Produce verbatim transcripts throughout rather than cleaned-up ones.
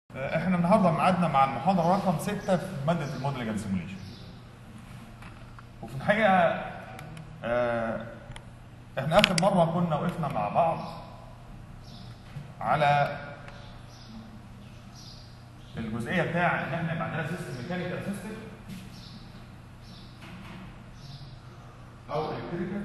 احنا النهارده ميعادنا مع المحاضره رقم ستة في ماده الموديلنج اند سيموليشن. وفي الحقيقه اه احنا اخر مره كنا وقفنا مع بعض على الجزئيه بتاع ان احنا يبقى عندنا سيستم ميكانيكال سيستم او الكتريكال،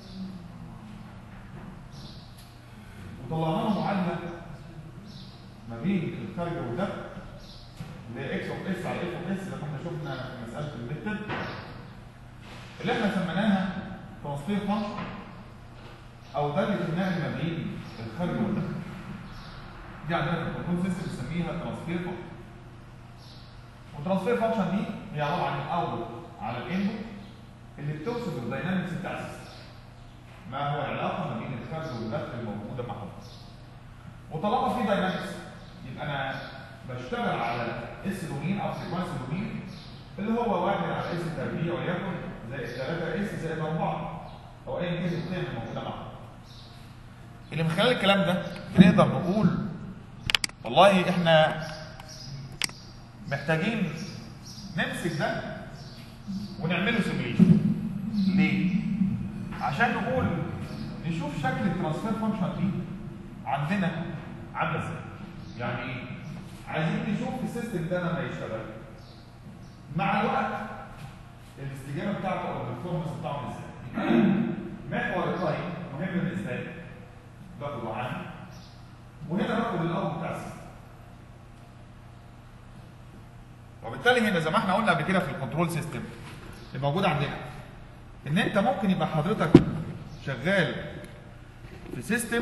وطلعنا له معادله ما بين الخارج والدفع لاكس اوف اس على اف اوف اس اللي كنا شفنا في مساله الميثود اللي احنا سميناها ترانسفير فانكشن او داله النقل ما بين الخارج والدفع. دي عندنا في الكنترول سيستم بنسميها ترانسفير فانكشن. والترانسفير فانكشن دي هي عباره عن الاوتبوت على الانبوت اللي بتوصف الداينامكس بتاع السيستم، ما هو العلاقه ما بين الخارج والدفع الموجوده مع بعض. وطالما في داينامكس يبقى انا بشتغل على اس دومين او فريكوانسي دومين اللي هو واحد على اس تربيع وليكن زائد ثلاثة اس زائد أربعة او ايا كانت القيم الموجوده معاها. اللي من خلال الكلام ده بنقدر نقول والله احنا محتاجين نمسك ده ونعمله سيميليشن. ليه؟ عشان نقول نشوف شكل الترانسفير فانكشن دي عندنا عامله ازاي. يعني ايه؟ عايزين نشوف السيستم ده لما يشتغل مع الوقت الاستجابه بتاعته او البرفورمانس بتاعه ازاي. محور التايم مهم بالنسبه لي باخده عنه، وهنا باخد الاوت بتاع السيستم. وبالتالي هنا زي ما احنا قلنا قبل كده في الكنترول سيستم اللي موجود عندنا ان انت ممكن يبقى حضرتك شغال في سيستم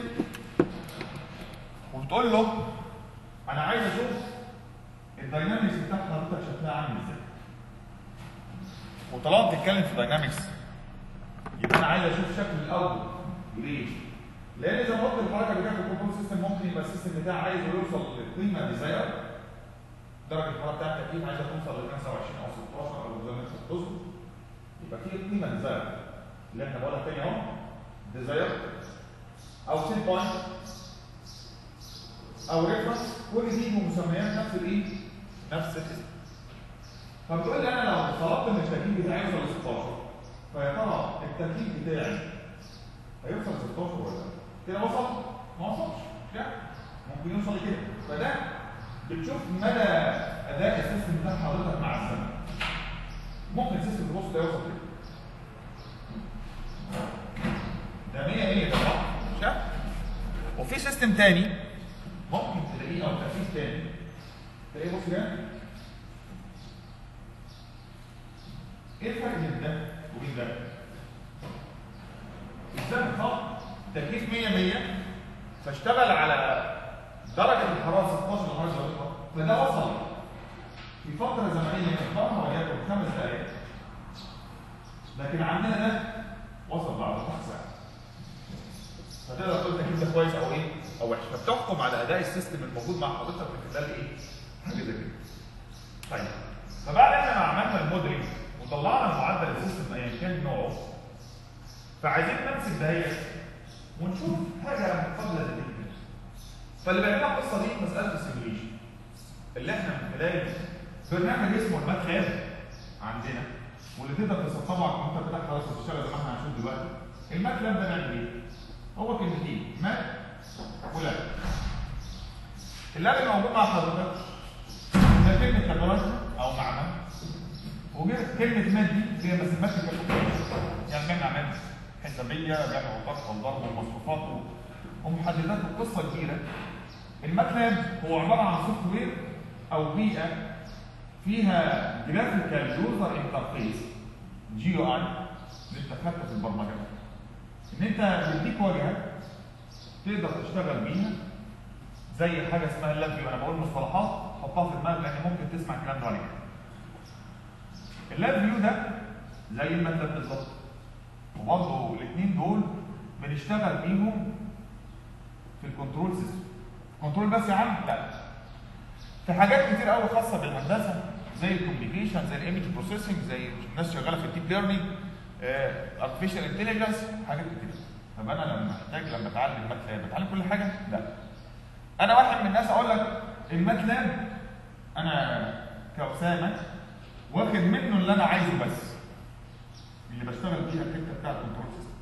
وبتقول له انا عايز اشوف الداينامكس بتاع حضرتك شكلها عامل ازاي. وطالما بتتكلم في داينامكس يبقى انا عايز اشوف شكل الاول. ليه؟ لان زي ما قلت الحركه بتاعت الكنترول سيستم ممكن يبقى السيستم بتاعي عايز يوصل للقيمه ديزاير، درجه الحراره بتاعت التكييف عايزه توصل ل خمسة وعشرين او ستاشر او زي ما انت بتظبط، يبقى في قيمه ديزاير اللي احنا بقولها تاني اهو ديزاير او سيت بوينت او ريفرنس، كل دي مسميات نفس الايه؟ نفس الاسم. فبتقول لي انا لو طلبت ان التكييف بتاعي يوصل ل ستاشر فيا ترى التكييف بتاعي هيوصل ل ستاشر ولا لا؟ كده وصل؟ ما وصلش، لا ممكن يوصل لكده. فده بتشوف مدى اداء السيستم بتاع حضرتك مع الزمن. ممكن السيستم تبص ده يوصل كده. ده مية مية ده صح؟ مش كده؟ وفي سيستم تاني ممكن تلاقيه او تركيز تاني تلاقيه بص ده. ايه الفرق بين ده وبين ده؟ الزمن صح؟ تركيز مية مية فاشتغل على درجه الحراره ستاشر درجه دقيقه، فده وصل في فتره زمنيه مقدارها وليكن خمس دقائق. لكن عندنا ده وصل بعد ربع ساعه. فتقدر تقول التركيز ده كويس او ايه؟ او وحش. فبتحكم على اداء السيستم الموجود مع حضرتك من خلال ايه؟ حاجه زي كده. طيب فبعد احنا ما عملنا الموديلنج وطلعنا معدل السيستم ايا كان نوعه، فعايزين نمسك دهيت ونشوف حاجه مقابله زي كده. فاللي بيعملها القصه دي مساله السيميوليشن اللي احنا من خلال برنامج اسمه الماتلاب عندنا، واللي تقدر تسطبه على الكمبيوتر بتاعك خلاص وتشتغل زي ما احنا هنشوف دلوقتي. الماتلاب ده بيعمل ايه؟ هو كلمتين مات ولاب. اللاب اللي موجود مع حضرتك ده كلمه لابوراتوري او معمل، وكلمه مات دي هي ماثيماتيكال يعني بنعمل اعمال حسابيه جمع وطرح وضرب ومصروفات ومحددات وقصه كبيره. الماتلاب هو عباره عن سوفت وير او بيئه فيها جرافيكال يوزر انترفيس جي يو اي اللي انت خدته في البرمجه، ان انت بيديك واجهه تقدر تشتغل بيها زي حاجه اسمها اللاب فيو. انا بقول مصطلحات حطها في دماغك لان ممكن تسمع الكلام ده عليك. اللاب فيو ده زي الماتلاب بالظبط، وبرضه الاثنين دول بنشتغل بيهم في الكنترول سيستم. كنترول بس يا عم؟ لا، في حاجات كتير قوي خاصه بالهندسه زي الكوميونيكيشن زي الايمج بروسيسنج زي الناس شغاله في الديب ليرنينج ارتفيشال انتليجنس حاجات كتير. طب انا لما محتاج لما اتعلم ماتلاب اتعلم كل حاجه؟ لا. انا واحد من الناس اقول لك الماتلاب انا كأسامة واخد منه اللي انا عايزه بس، اللي بشتغل بيها الحته بتاعت الكنترول سيستم.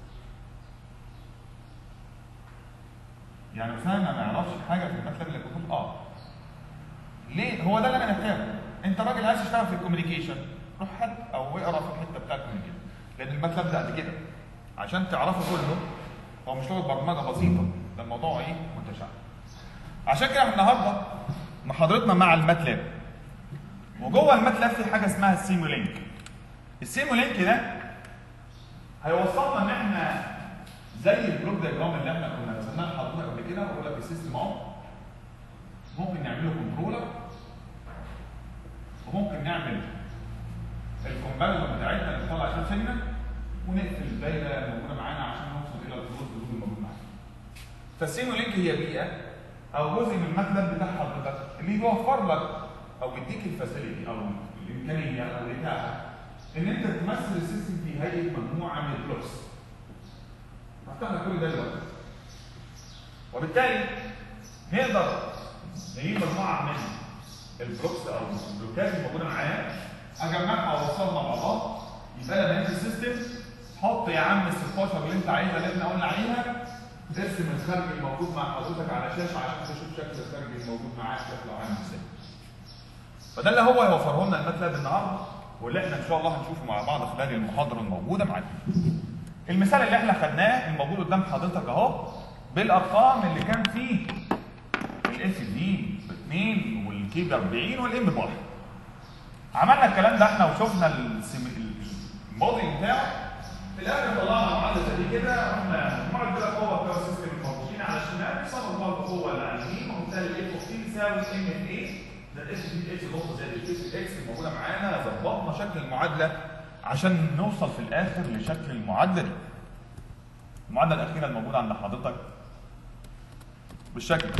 يعني أسامة ما يعرفش حاجه في الماتلاب اللي بتقول اه ليه؟ هو ده اللي انا محتاجه. انت راجل عايز تشتغل في الكوميونيكيشن، روح هات او اقرا في الحته بتاعت الكوميونيكيشن، لان الماتلاب ده قد كده عشان تعرفه كله. هو مش لغه برمجه بسيطه، ده الموضوع ايه؟ متشعب. عشان كده النهارده محاضرتنا مع الماتلاب، وجوه الماتلاب في حاجه اسمها السيمولينك. السيمولينك ده هيوصلنا ان احنا زي البلوك دايجرام اللي احنا كنا رسمناه لحضرتك قبل كده، وبقول لك السيستم اهو ممكن نعمله كنترولر، وممكن نعمل الكومباريزون بتاعتنا اللي بتطلع فيها سيجنال، ونقفل الدايره الموجوده معانا عشان نوصل الى الكلوز لوب الموجود معانا. فالسيمولينك هي بيئه او جزء من الماتلاب بتاع حضرتك اللي بيوفر لك او بيديك الفاسيلتي او الامكانيه او الاتاحه ان انت تمثل السيستم في هيئه مجموعه من البلوكس. هفتح لك كل ده دلوقتي، وبالتالي نقدر نجيب مجموعه من البلوكس او البلوكات الموجوده معايا، اجمعها واوصلها مع بعض، يبقى انا بنيت السيستم. حط يا عم ال ستاشر اللي انت عايزها اللي احنا قلنا عليها، ارسم الخارج الموجود مع حضرتك على شاشه عشان تشوف شكل الخارج الموجود معاك شكله عامل ازاي. فده اللي هو يوفره لنا الماتلاب النهارده، واللي احنا ان شاء الله هنشوفه مع بعض خلال المحاضره الموجوده معانا. المثال اللي احنا خدناه الموجود قدام حضرتك اهو بالارقام اللي كان فيه الاس دي ب اتنين والكي ب اربعين والام ب واحد. عملنا الكلام ده احنا وشفنا الموديل بتاعه، في الاخر طلعنا معادله زي كده، رحنا مجموعه كده قوه باور سيستم الموجودين على الشمال بيساوي برضه قوه اللي على اليمين، وبالتالي الاف اوف تي بيساوي ام اف اي ده الاس دي اكس نقطه زائد الاس اكس الموجوده معانا. ظبطنا شكل المعادله عشان نوصل في الاخر لشكل المعادله دي. المعادله الاخيره الموجوده عند حضرتك بالشكل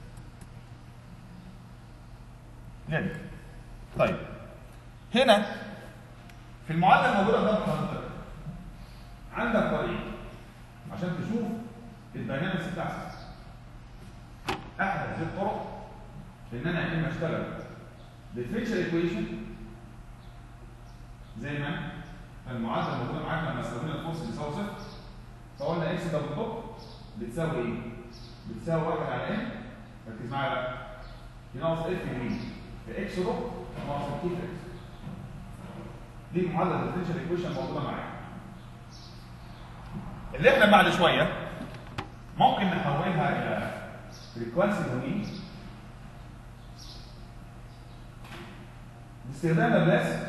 ده. طيب هنا في المعادله الموجوده قدام حضرتك عندك طريق عشان تشوف الداينامكس بتاعتك. احد هذه الطرق ان انا يا اما اشتغل ديفرنشال ايكويشن زي ما المعادله الموجوده معاك لما استخدمنا الفورس بيساوي صفر، فقلنا اكس دبل دوت بتساوي ايه؟ بتساوي واحد على ان، ركز معايا بقى، يناقص اف دي في اكس دوت ناقص كي في اكس. دي المعادله الديفرنشال ايكويشن موجوده معاك. اللي احنا بعد شويه ممكن نحولها الى فريكوانسي دومين باستخدام لابلاس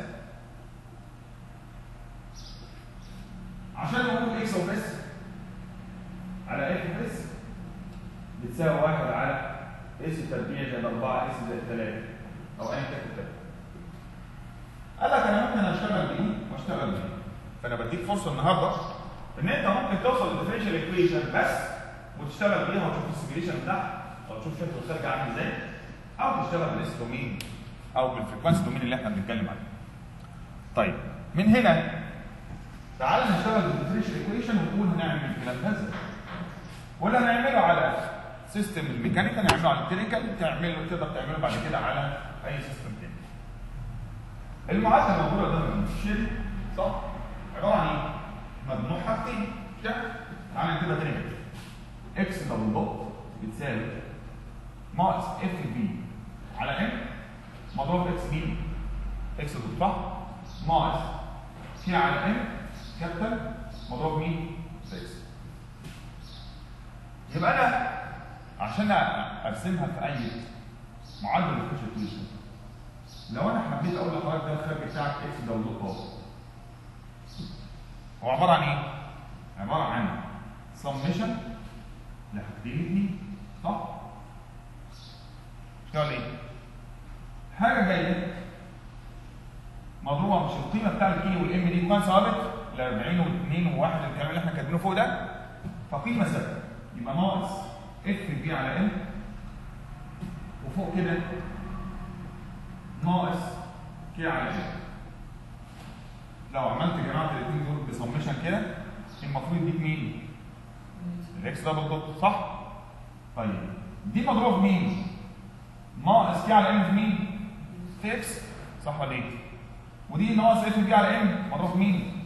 عشان نقول اكس اوف اس على اف اوف اس بتساوي واحد على اس تربيع زائد اربعه اس زائد ثلاثه او ايا كان التربيع. قال لك انا ممكن اشتغل بايه واشتغل بايه. فانا بديك فرصه النهارده ان انت ممكن توصل للديفرنشال ايكويشن بس وتشتغل بيها وتشوف السيميليشن بتاعها او تشوف شكل الخارج عامل ازاي، او تشتغل بالاس دومين او بالفريكوانسي دومين اللي احنا بنتكلم عليه. طيب من هنا تعال نشتغل بالديفرنشال ايكويشن ونقول هنعمل الكلام ده ازاي. ولا هنعمله على سيستم الميكانيكال، نعمله على التكنيكال، تعمله تقدر تعمله بعد كده على اي سيستم تاني. المعادله الموجوده قدام الشيل صح؟ عباره عن ايه؟ مجموع حاجتين كده. تعالى نكتبها تاني كده. اكس دبل دوت بتساوي ناقص اف في على ام مضروب في اكس مين؟ اكس دوت صح؟ ناقص كي على ام كابيتال مضروب مين؟ في اكس. يبقى انا عشان ارسمها في اي معادله ديفرنشال ايكويشن، لو انا حبيت اقول لحضرتك ده الخارج بتاعك اكس دبل دوت اهو، هو عباره عن ايه؟ عباره عن سمشن لحاجتين اتنين صح؟ اشتغل ايه؟ حاجه جايه مضروبه، مش القيمه بتاع الكي والام دي كان ثابت ل اربعين و2 و1 الكلام اللي احنا كاتبينه فوق ده، فقيمه ثابته يبقى ناقص اف بي على ام، وفوق كده ناقص كي على ام. لو عملت جمعت الاثنين دول بسمشن كده المفروض يديك مين؟ الاكس دبل دوت صح؟ طيب دي مضروبه بمين؟ ناقص كي على ام في مين؟ في اكس، صح ولا ايه؟ ودي ناقص اف بي على ام مره في مين؟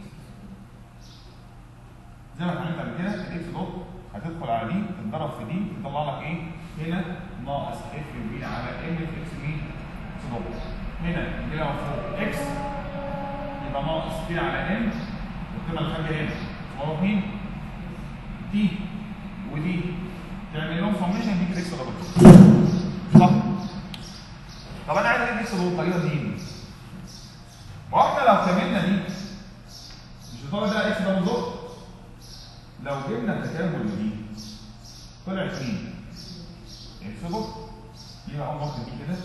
زي ما اتعلمت قبل كده الاكس دوت هتدخل على دي تتضرب في دي تطلع لك ايه؟ هنا ناقص اف بي على ام في اكس مين؟ اكس دوت. هنا كده فوق اكس يبقى ناقص كي على ام والقيمه اللي خارجه هنا مره في مين؟ دي ودي تعمل لهم سميشن دي اكس دوت. صح؟ طب انا عايز اجيب اكس دوت طريقه دي. ما احنا لو كملنا دي مش هتطلع ده اكس ده دوت. لو جبنا التكامل دي طلعت مين؟ اكس دوت. يبقى اقوم واخد دي كده.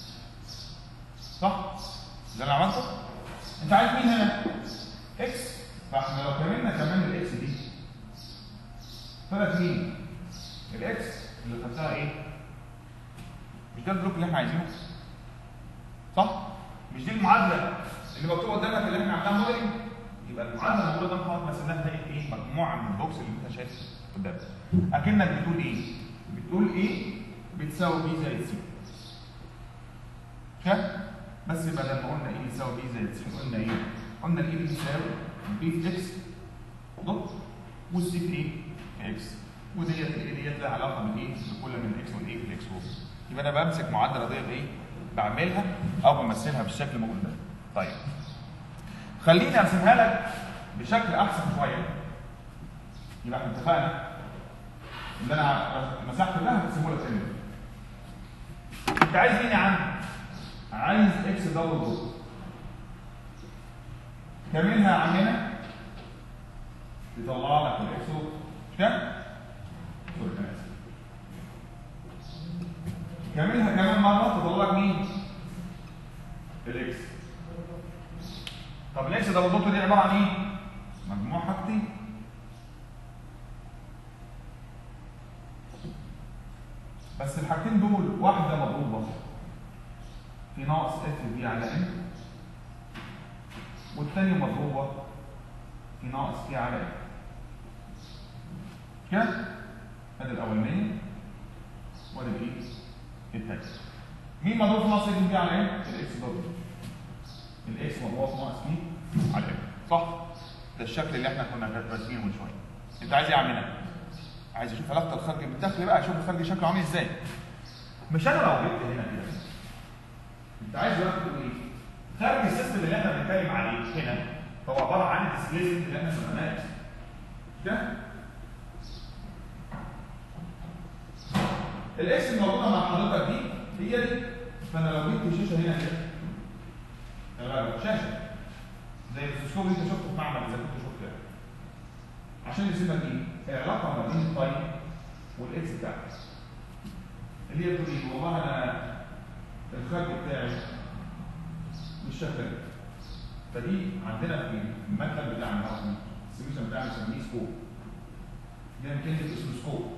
صح؟ ده اللي عملته؟ انت عارف مين هنا؟ اكس. فاحنا لو كملنا كمان الاكس دي طلعت مين؟ الاكس اللي خدتها ايه؟ مش ده البلوك اللي احنا عايزينه؟ صح؟ مش دي المعادله اللي مكتوبه قدامك اللي احنا عملناها موديلنج؟ يبقى المعادله اللي موجوده قدامك مثلناها ده ايه؟ مجموعه من البوكس اللي انت شايفه قدامك. اكنك بتقول ايه؟ بتقول ايه بتساوي بي زائد سي. كده؟ بس بدل ما قلنا ايه بيساوي بي زائد سي قلنا ايه؟ قلنا الايه بيساوي بي في اكس دوت والسي في ايه؟ في اكس. وديت الايه ديت لها علاقه بالايه؟ بكل من الاكس والايه في الاكس وول. يبقى انا بمسك معادله ديت ايه؟ بعملها او بمثلها بالشكل الموجود ده. طيب خليني ارسمها لك بشكل احسن شويه. يبقى احنا اتفقنا ان انا مسحت لها هرسمه لك تاني. انت عايز مين يا عم؟ عايز اكس دبل دوت. كملها يا عمنا يطلع لك الاكس دوت. مش كده؟ كملها كمان مره تطلع لك مين؟ الاكس. طب الاكس دبل دوت دي عباره عن ايه؟ مجموع حاجتين. بس الحاجتين دول واحده مضروبه في ناقص اف بي على ام والثانيه مضروبه في ناقص بي على ام. كده؟ ادي الاولانيه وادي الايه؟ الثانيه. مين مضروب في ناقص اف بي على ام؟ الاكس دوت. الاكس مضروب في ناقص بي على ام. صح؟ ده الشكل اللي احنا كنا راسمينه من شويه. انت عايز ايه يا عمنا؟ عايز اشوف علاقه الخارجي بالداخلي بقى، اشوف الخارجي شكله عامل ازاي. مش انا لو جبت هنا كده. انت عايز دلوقتي تقول ايه؟ خارج السيستم اللي احنا بنتكلم عليه هنا هو عباره عن الديسبيسمنت اللي احنا سميناه اكس. كده؟ الاكس الموجوده مع حضرتك دي هي دي. فانا لو جبت شاشه هنا كده تمام شاشه زي التلسكوب اللي انت شفته في معمل اذا كنت شفته يعني. عشان يرسم لك ايه؟ العلاقه ما بين التايم والاكس بتاعك. اللي هي بتقول ايه؟ والله انا الخارج بتاعي بالشكل ده. فدي عندنا في المكتب بتاعنا اصلا السميشن بتاعنا بنسميه سكوب. ده كلمه اسمه سكوب.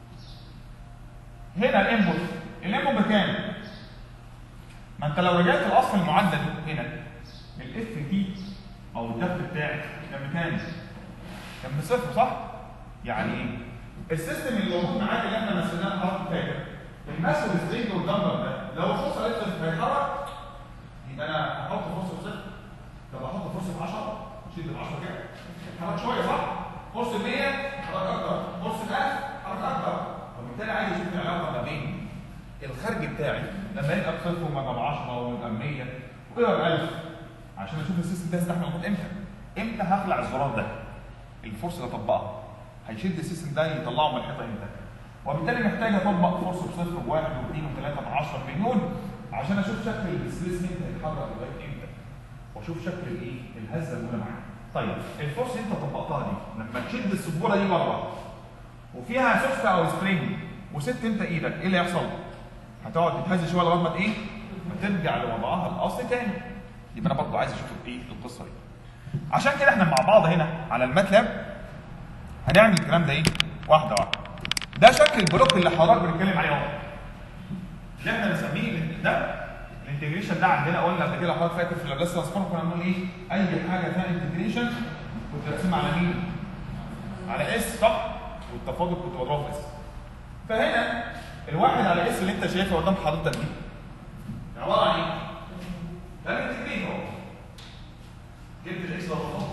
هنا الانبوت، الانبوت بكام؟ ما انت لو رجعت لاصل المعادله دي هنا الاف تي او الدخل بتاعك كان بكام؟ كان بصفر صح؟ يعني ايه؟ السيستم اللي موجود معاك اللي احنا مثلناه النهارده فاكر الماس والسترينج والدمبر ده لو الفرصه قالت لك هيتحرك يبقى انا هحط فرصه بصفر. طب احط فرصه ب عشرة شيل ب عشرة كده اتحرك شويه صح؟ فرصه مية اتحرك اكتر، فرصه ألف اتحرك اكتر. وبالتالي عايز اشوف العلاقه ما بين الخارج بتاعي لما يبقى بصفر وما يبقى ب عشرة ويبقى ب مية ويبقى ب ألف عشان اشوف السيستم ده يستحمل الضغط امتى؟ امتى هخلع الزرار ده؟ الفرصه اللي اطبقها هيشد السيستم ده يطلعه من الحيطه امتى؟ وبالتالي محتاج اطبق فرصه بصفر وواحد واثنين وثلاثه بعشرة مليون عشان اشوف شكل الديسبيسمنت هيتحرك لغايه امتى؟ واشوف شكل الايه؟ الهزه الاولى معايا. طيب الفرصه اللي انت طبقتها دي لما تشد السبوره دي بره وفيها سوفت او سبرينج وسبت انت ايدك ايه اللي يحصل؟ هتقعد تتهز شويه لغايه ما ايه؟ ما ترجع لوضعها الاصلي تاني. يبقى انا برضه عايز اشوف ايه القصه دي. عشان كده احنا مع بعض هنا على الماتلاب هنعمل الكلام ده ايه؟ واحده واحده. ده شكل البلوك اللي حضرتك بنتكلم عليه اهو. اللي احنا بنسميه ده الانتجريشن ده عندنا قلنا قبل كده حضرتك فاكر في اللابلاس ترانسفورم كنا بنقول ايه؟ اي حاجه فيها انتجريشن كنت برسمها على مين؟ على اس صح؟ والتفاضل كنت بضربه في اس. فهنا الواحد على اس اللي انت شايفها قدام حضرتك دي عباره عن ايه؟ ده الانتجريت اهو. جبت الاكس ضربتها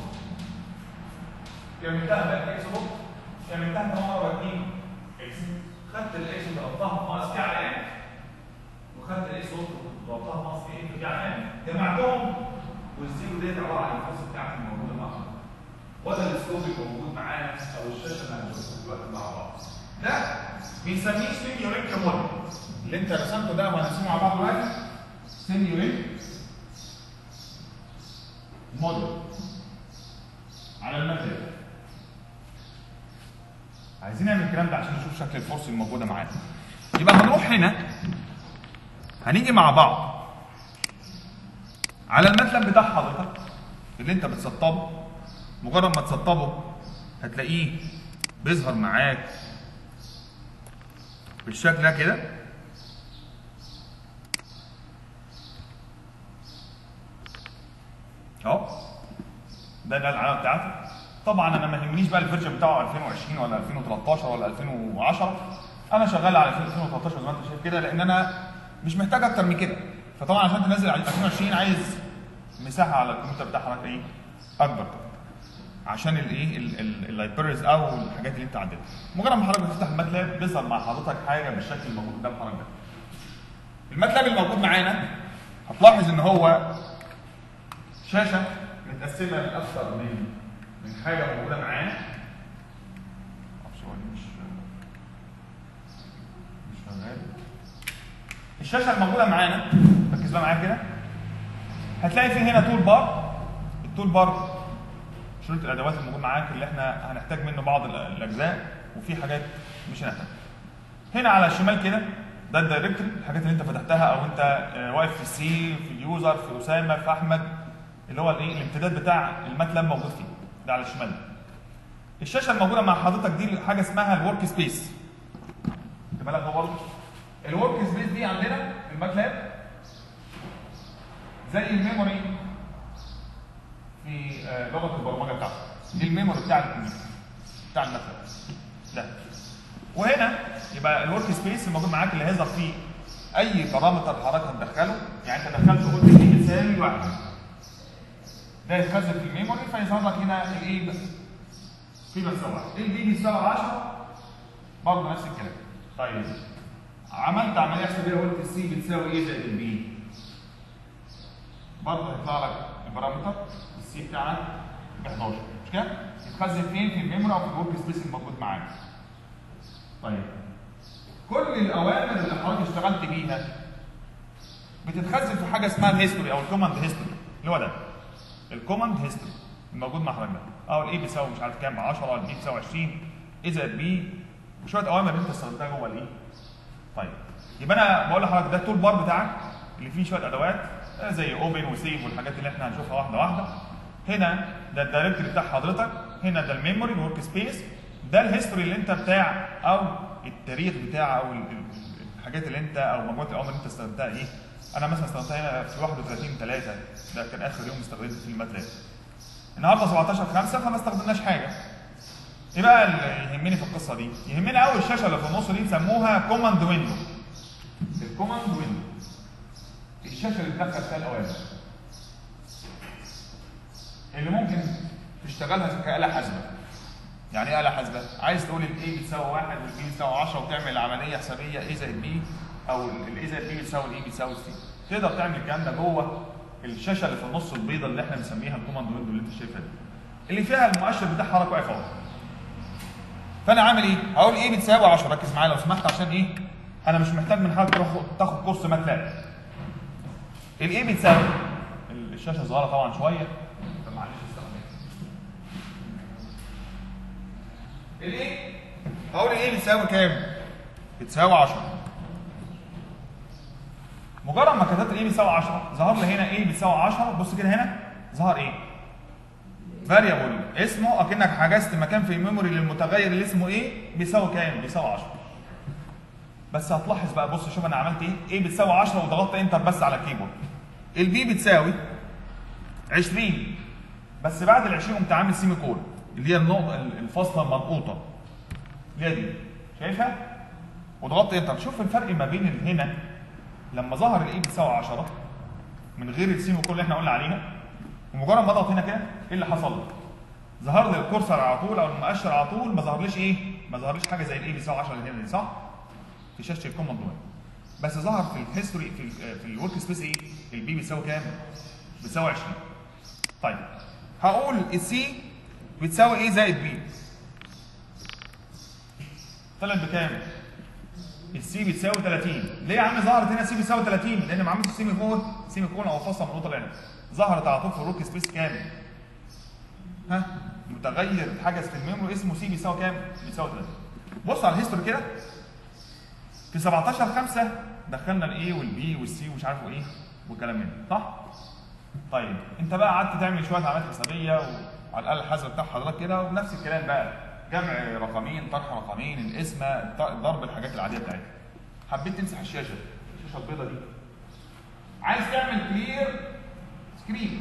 كملتها بقى اكس اهو، كملتها كمان مره اتنين اكس، خدت الاكس ضربتها ناقص كي على ان، وخدت الاكس ضربتها ناقص كي في كي على ان، جمعتهم والزيرو ديت عباره عن الفرصه بتاعتي الموجوده مع بعض. وده السكوب اللي موجود معانا او الشاشه اللي هنشوفها دلوقتي مع بعض. ده بنسميه سيميولينك موديل اللي انت رسمته ده وهنرسمه مع بعض دلوقتي. سيميولينك موديل على الماتلاب. عايزين نعمل الكلام ده عشان نشوف شكل الفرص الموجوده معانا. يبقى هنروح هنا هنيجي مع بعض على الماتلاب بتاع حضرتك اللي انت بتسطبه. مجرد ما تسطبه هتلاقيه بيظهر معاك بالشكل ده كده. اهو ده ده العلامه بتاعته. طبعا انا ما يهمنيش بقى الفيرجن بتاعه ألفين وعشرين ولا ألفين وتلتاشر ولا ألفين وعشرة، انا شغال على ألفين وتلتاشر زي ما انت شايف كده، لان انا مش محتاج اكتر من كده. فطبعا عشان تنزل على ألفين وعشرين عايز مساحه على الكمبيوتر بتاعك ايه؟ اكبر عشان الايه اللايبريز او الحاجات اللي انت عديتها. مجرد ما حضرتك بتفتح الماتلاب بيظهر مع حضرتك حاجه بالشكل الموجود قدام حضرتك ده. الماتلاب الموجود معانا هتلاحظ ان هو شاشه متقسمه لاكثر من من حاجه موجوده معانا. مش مش شغال. الشاشه الموجوده معانا ركز بقى معايا كده، هتلاقي في هنا تول بار. التول بار شريط الادوات الموجود معاك اللي احنا هنحتاج منه بعض الاجزاء وفي حاجات مش هنحتاجها. هنا على الشمال كده ده الدايركتوري، الحاجات اللي انت فتحتها او انت واقف في السي في اليوزر في اسامه في احمد، اللي هو الايه الامتداد بتاع الماتلاب موجود فيه ده على الشمال. الشاشه الموجوده مع حضرتك دي حاجه اسمها الورك سبيس. خد بالك هو برضه الورك سبيس دي عندنا في الماتلاب زي الميموري في لغه البرمجه بتاعته. دي الميموري بتاع بتاع الماتلاب ده. وهنا يبقى الورك سبيس الموجود معاك اللي هيظهر فيه اي بارامتر حضرتك هتدخله. يعني انت دخلت قلت دي بتساوي واحد، ده يتخزن في الميموري فيظهر لك هنا الايه بس في بتساوي واحد، البي بيساوي عشرة برضه نفس الكلام. طيب عملت عمليه حسابيه قلت السي بتساوي ايه زائد البي، برضه هيطلع لك البارامتر السي بتاعك ب احداشر، مش كده؟ يتخزن فين؟ في الميموري او في الورك سبيس الموجود معاك. طيب كل الاوامر اللي حضرتك اشتغلت بيها بتتخزن في حاجه اسمها الهيستوري او الكوماند هيستوري، اللي هو ده الكوماند هيستوري الموجود مع حضرتك ده. اه الاي بيساوي مش عارف كام عشرة، البي بيساوي عشرين، ايه زائد بي، وشويه اوامر انت استخدمتها جوه الايه. طيب يبقى انا بقول لحضرتك ده التول بار بتاعك اللي فيه شويه ادوات زي اوبن وسيف والحاجات اللي احنا هنشوفها واحده واحده. هنا ده الدايركتوري بتاع حضرتك، هنا ده الميموري الورك سبيس، ده الهيستوري اللي انت بتاع او التاريخ بتاع او الحاجات اللي انت او مجموعه الاوامر اللي انت استخدمتها ايه. انا مثلا استخدمتها هنا في واحد وثلاثين ثلاثة، ده كان اخر يوم استخدمت فيه الماتلاب. النهارده سبعتاشر خمسة فما استخدمناش حاجه. ايه بقى اللي يهمني في القصه دي؟ يهمني قوي الشاشه اللي في النص دي بيسموها كوماند ويندو. الكوماند ويندو الشاشه اللي بتدخل فيها الاوامر اللي ممكن تشتغلها كآلة حاسبه. يعني ايه آلة حاسبه؟ عايز تقول الاي بتساوي واحد والبي بتساوي عشرة وتعمل عمليه حسابيه اي زائد بي، او الاي زائد بي بتساوي الاي بتساوي سي. تقدر تعمل الكلام ده جوه الشاشه اللي في النص البيضاء اللي احنا بنسميها الكوماند ويندو اللي انت شايفها دي، اللي فيها المؤشر بتاع حركه واقف اهو. فانا عامل ايه؟ هقول ايه بتساوي عشرة، ركز معايا لو سمحت عشان ايه؟ انا مش محتاج من حضرتك تروح تاخد كورس ماتلاب. الايه بتساوي الشاشه صغيره طبعا شويه فمعلش استحمل. الايه؟ هقول الايه بتساوي كام؟ بتساوي عشرة. مجرد ما كتبت الايه بتساوي عشرة ظهر لي هنا ايه بتساوي عشرة. بص كده هنا ظهر ايه؟ فاريبل اسمه اكنك حجزت مكان في الميموري للمتغير اللي اسمه ايه بيساوي كام؟ بيساوي عشرة. بس هتلاحظ بقى، بص شوف انا عملت ايه؟ ايه بتساوي عشرة وضغطت انتر بس على الكيبورد. البي بتساوي عشرين بس بعد ال عشرين قمت عامل سيمي كول اللي هي النقطه الفاصله المنقوطه اللي هي دي، شايفها؟ وضغطت انتر. شوف الفرق ما بين هنا لما ظهر الاي بتساوي عشرة من غير السيمي كول اللي احنا قلنا عليها، ومجرد ما اضغط هنا كده ايه اللي حصل؟ ظهر لي الكورسر على طول او المؤشر على طول، ما ظهرليش ايه؟ ما ظهرليش حاجه زي الاي بيساوي عشرة اللي هنا دي، صح؟ في شاشه الكوماند لاين. بس ظهر في الهيستوري في ال في الورك سبيس ايه؟ البي بيساوي كام؟ بيساوي عشرين. طيب هقول السي بتساوي ايه زائد بي. طلعت بكام؟ السي بتساوي ثلاثين. ليه يا عم ظهرت هنا سي بتساوي ثلاثين؟ لان ما عملتش سيمي كون، سيمي كون او فاصله منقوطه هنا. ظهرت على طول في الورك سبيس كام؟ ها؟ متغير حاجز في الميموري اسمه سي بيساوي كام؟ بيساوي ثلاثين. بص على الهيستوري كده في سبعتاشر خمسة دخلنا الاي والبي والسي ومش عارف ايه والكلام من ده، صح؟ طيب انت بقى قعدت تعمل شويه عمليات حسابيه وعلى الاقل الحاسب بتاع حضرتك كده، ونفس الكلام بقى جمع رقمين، طرح رقمين، القسمه، ضرب، الحاجات العاديه بتاعتها. حبيت تمسح الشاشه، الشاشه البيضاء دي. عايز تعمل كلير سكرين.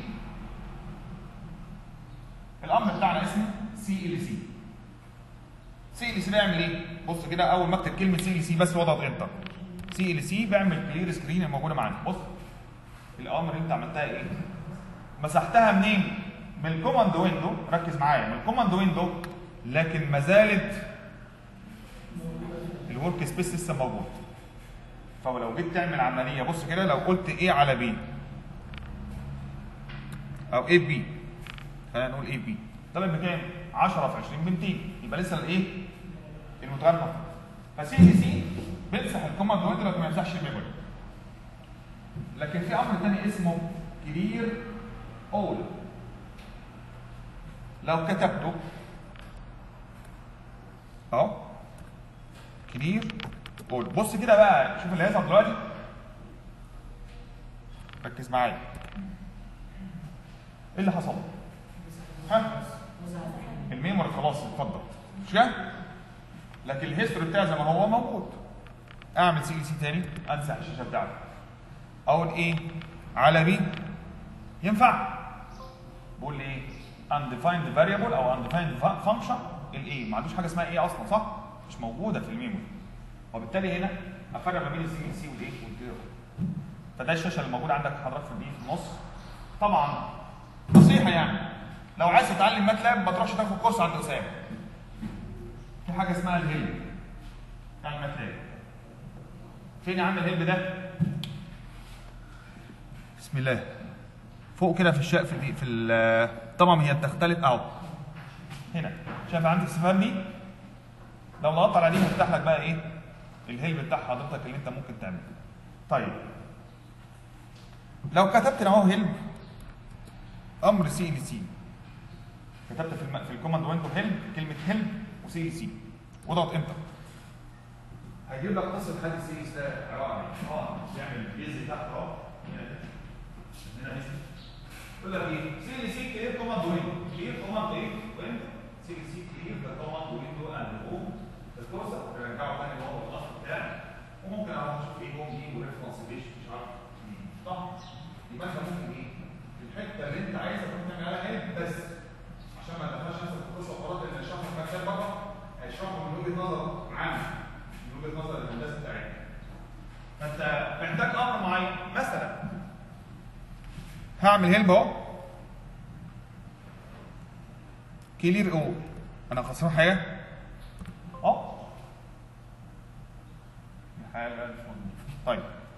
الامر بتاعنا اسمه سي ال سي. سي ال سي ده يعمل ايه؟ بص كده اول ما اكتب كلمه سي ال سي بس واضغط انتر. سي ال سي بيعمل كلير سكرين الموجوده معانا. بص الامر انت عملتها ايه؟ مسحتها منين؟ من الكوماند ويندو، ركز معايا، من الكوماند ويندو، لكن ما زالت الورك سبيس لسه موجود. فلو جيت تعمل عمليه بص كده، لو قلت ايه على بي او ايه بي، خلينا نقول ايه بي، طلع بكام؟ عشرة في عشرين ب مئتين، يبقى لسه الايه؟ المتغير مفتوح. فسي ال سي بيمسح الكوماند ويندو لكن ما يمسحش الميموري. لكن في امر ثاني اسمه كلير اول. لو كتبته اهو كلير اول، بص كده بقى، شوف اللي هيظهر دلوقتي، ركز معايا. ايه اللي حصل؟ ها؟ الميموري خلاص اتفضل، مش كده؟ لكن الهيستوري بتاعي زي ما هو موجود. اعمل سي ال سي تاني، امسح الشاشه بتاعتي. اقول ايه؟ على بي ينفع؟ بقول لي ايه؟ undefined variable او undefined function الايه، ما عندوش حاجه اسمها ايه اصلا، صح؟ مش موجوده في الميموري. وبالتالي هنا افرق ما بين السي ال سي والايه؟ والكلير. فده الشاشه اللي موجوده عندك حضرتك في البي في النص. طبعا نصيحه يعني، لو عايز تتعلم ماتلاب ما تروحش تاخد كورس عند اسامه. في حاجه اسمها الهيلب بتاع الماتلاب. فين يا عم الهيلب ده؟ بسم الله. فوق كده في الشقف في في ال طبعا هي بتختلف اهو. هنا شايف عندك استفهام دي؟ لو ضغطت على دي هيفتح لك بقى ايه؟ الهيلب بتاع حضرتك اللي انت ممكن تعمله. طيب لو كتبت اهو هيلب امر سي ال سي، كتبت في الم... في الكوماند ويندو هيلب كلمه هيلب وسي ال سي واضغط انتر، هيجيب لك قصه حد السي ال سي ده عباره عن ايه؟ اه يعمل بيز تحت اهو هنا هنا يقول لك ايه؟ سي ال سي كلير كوماند ويندو، كلير كوماند ايه؟ ويندو سي ال سي كلير ذا كوماند ويندو اند هوم الكورسر رجعه تاني اللي هو الاصل بتاعي، وممكن اروح اشوف ايه هوم دي وريفرنس ليش مش عارف صح؟ يبقى انت ممكن ايه؟ الحته اللي انت عايزها ممكن تعمل عليها هيلب بس عشان ما تدخلش نفسك في قصه وقرارات ان الشرح المكتب بره هيشرحه من وجهه نظر عامه، من وجهه نظر الهندسه بتاعتنا. فانت محتاج امر معين، مثلا هعمل هيلب اهو كلير اول، انا خسران حاجه؟ اه حاجه مش موجوده. طيب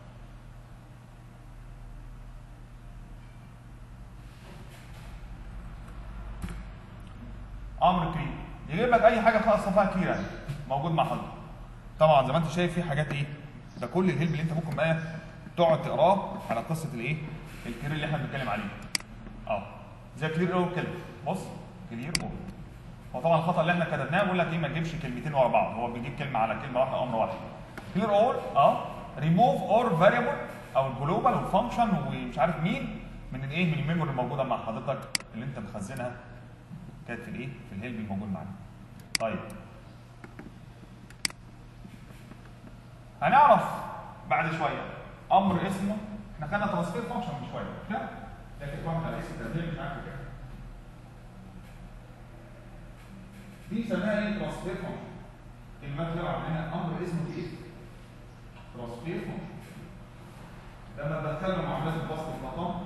امر كلير يجيب لك اي حاجه خاصه فيها كلير يعني موجود مع حضرتك. طبعا زي ما انت شايف في حاجات ايه؟ ده كل الهيلب اللي انت ممكن بقى تقعد تقراه على قصه الايه؟ الكلير اللي احنا بنتكلم عليه. اه زي كلير اول كده، بص كلير اول. هو طبعا الخطا اللي احنا كتبناه بيقول لك ايه؟ ما تجيبش كلمتين ورا بعض، هو بيجيب كلمه على كلمه واحده امر واحد. كلير اول اه ريموف اور فاريبل او الجلوبال والفانكشن ومش عارف مين من الايه؟ من الميموري الموجوده مع حضرتك اللي انت مخزنها كانت في الايه؟ في الهيلب الموجود معانا. طيب هنعرف بعد شويه امر اسمه، احنا خدنا ترانسفير فانكشن من شويه مش كده؟ لكن فانكشن على اسم الترتيب مش عارف كده. دي سماها ايه؟ ترانسفير فانكشن. الماده اللي عاملينها امر اسمه ايه؟ ترانسفير فانكشن. لما تدخلنا معاملات البسط في مقام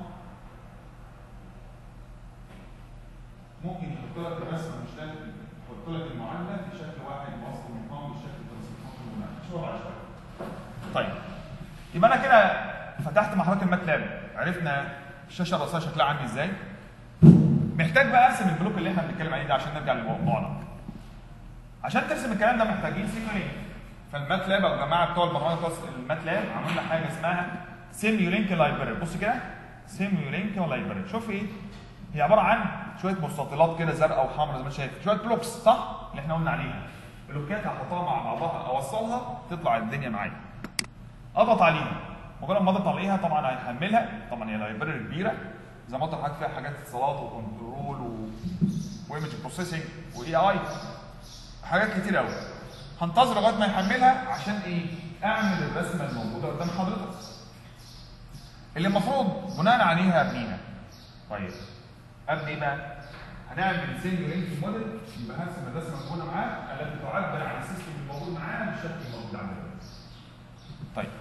ممكن يحط لك الرسمه مش لازم يحط لك المعادله في شكل واحد بسط مقام بالشكل ترانسفير فانكشن شغل على شويه. طيب يبقى انا كده فتحت محرك الماتلاب، عرفنا الشاشه الرئيسيه شكلها عامل ازاي. محتاج بقى ارسم البلوك اللي احنا بنتكلم عليه ده عشان نرجع لموضوعنا. عشان ترسم الكلام ده محتاجين سيميولينك. فالماتلاب او الجماعه بتوع البرنامج بتوع الماتلاب عملوا لنا حاجه اسمها سيميولينك لايبراري. بص كده سيميولينك لايبراري، شوف ايه؟ هي عباره عن شويه مستطيلات كده زرقاء وحمراء زي ما انت شايف، شويه بلوكس صح؟ اللي احنا قلنا عليها. بلوكات هحطها مع بعضها اوصلها تطلع الدنيا معايا. اضغط عليها، مجرد ما اضغط عليها طبعا هيحملها، طبعا هي لايبراري كبيره زي ما قلت لحضرتك فيها حاجات اتصالات وكنترول و... وايمج بروسيسنج واي اي، حاجات كتير قوي. هنتظر لغايه ما يحملها عشان ايه؟ اعمل الرسمه الموجوده قدام حضرتك اللي المفروض بناء عليها ابنيها. طيب ابني ايه بقى؟ هنعمل سيميولينك موديل، يبقى هرسم الرسمه الموجوده معاه التي تعبر عن السيستم الموجود معاه بالشكل الموجود عندنا. طيب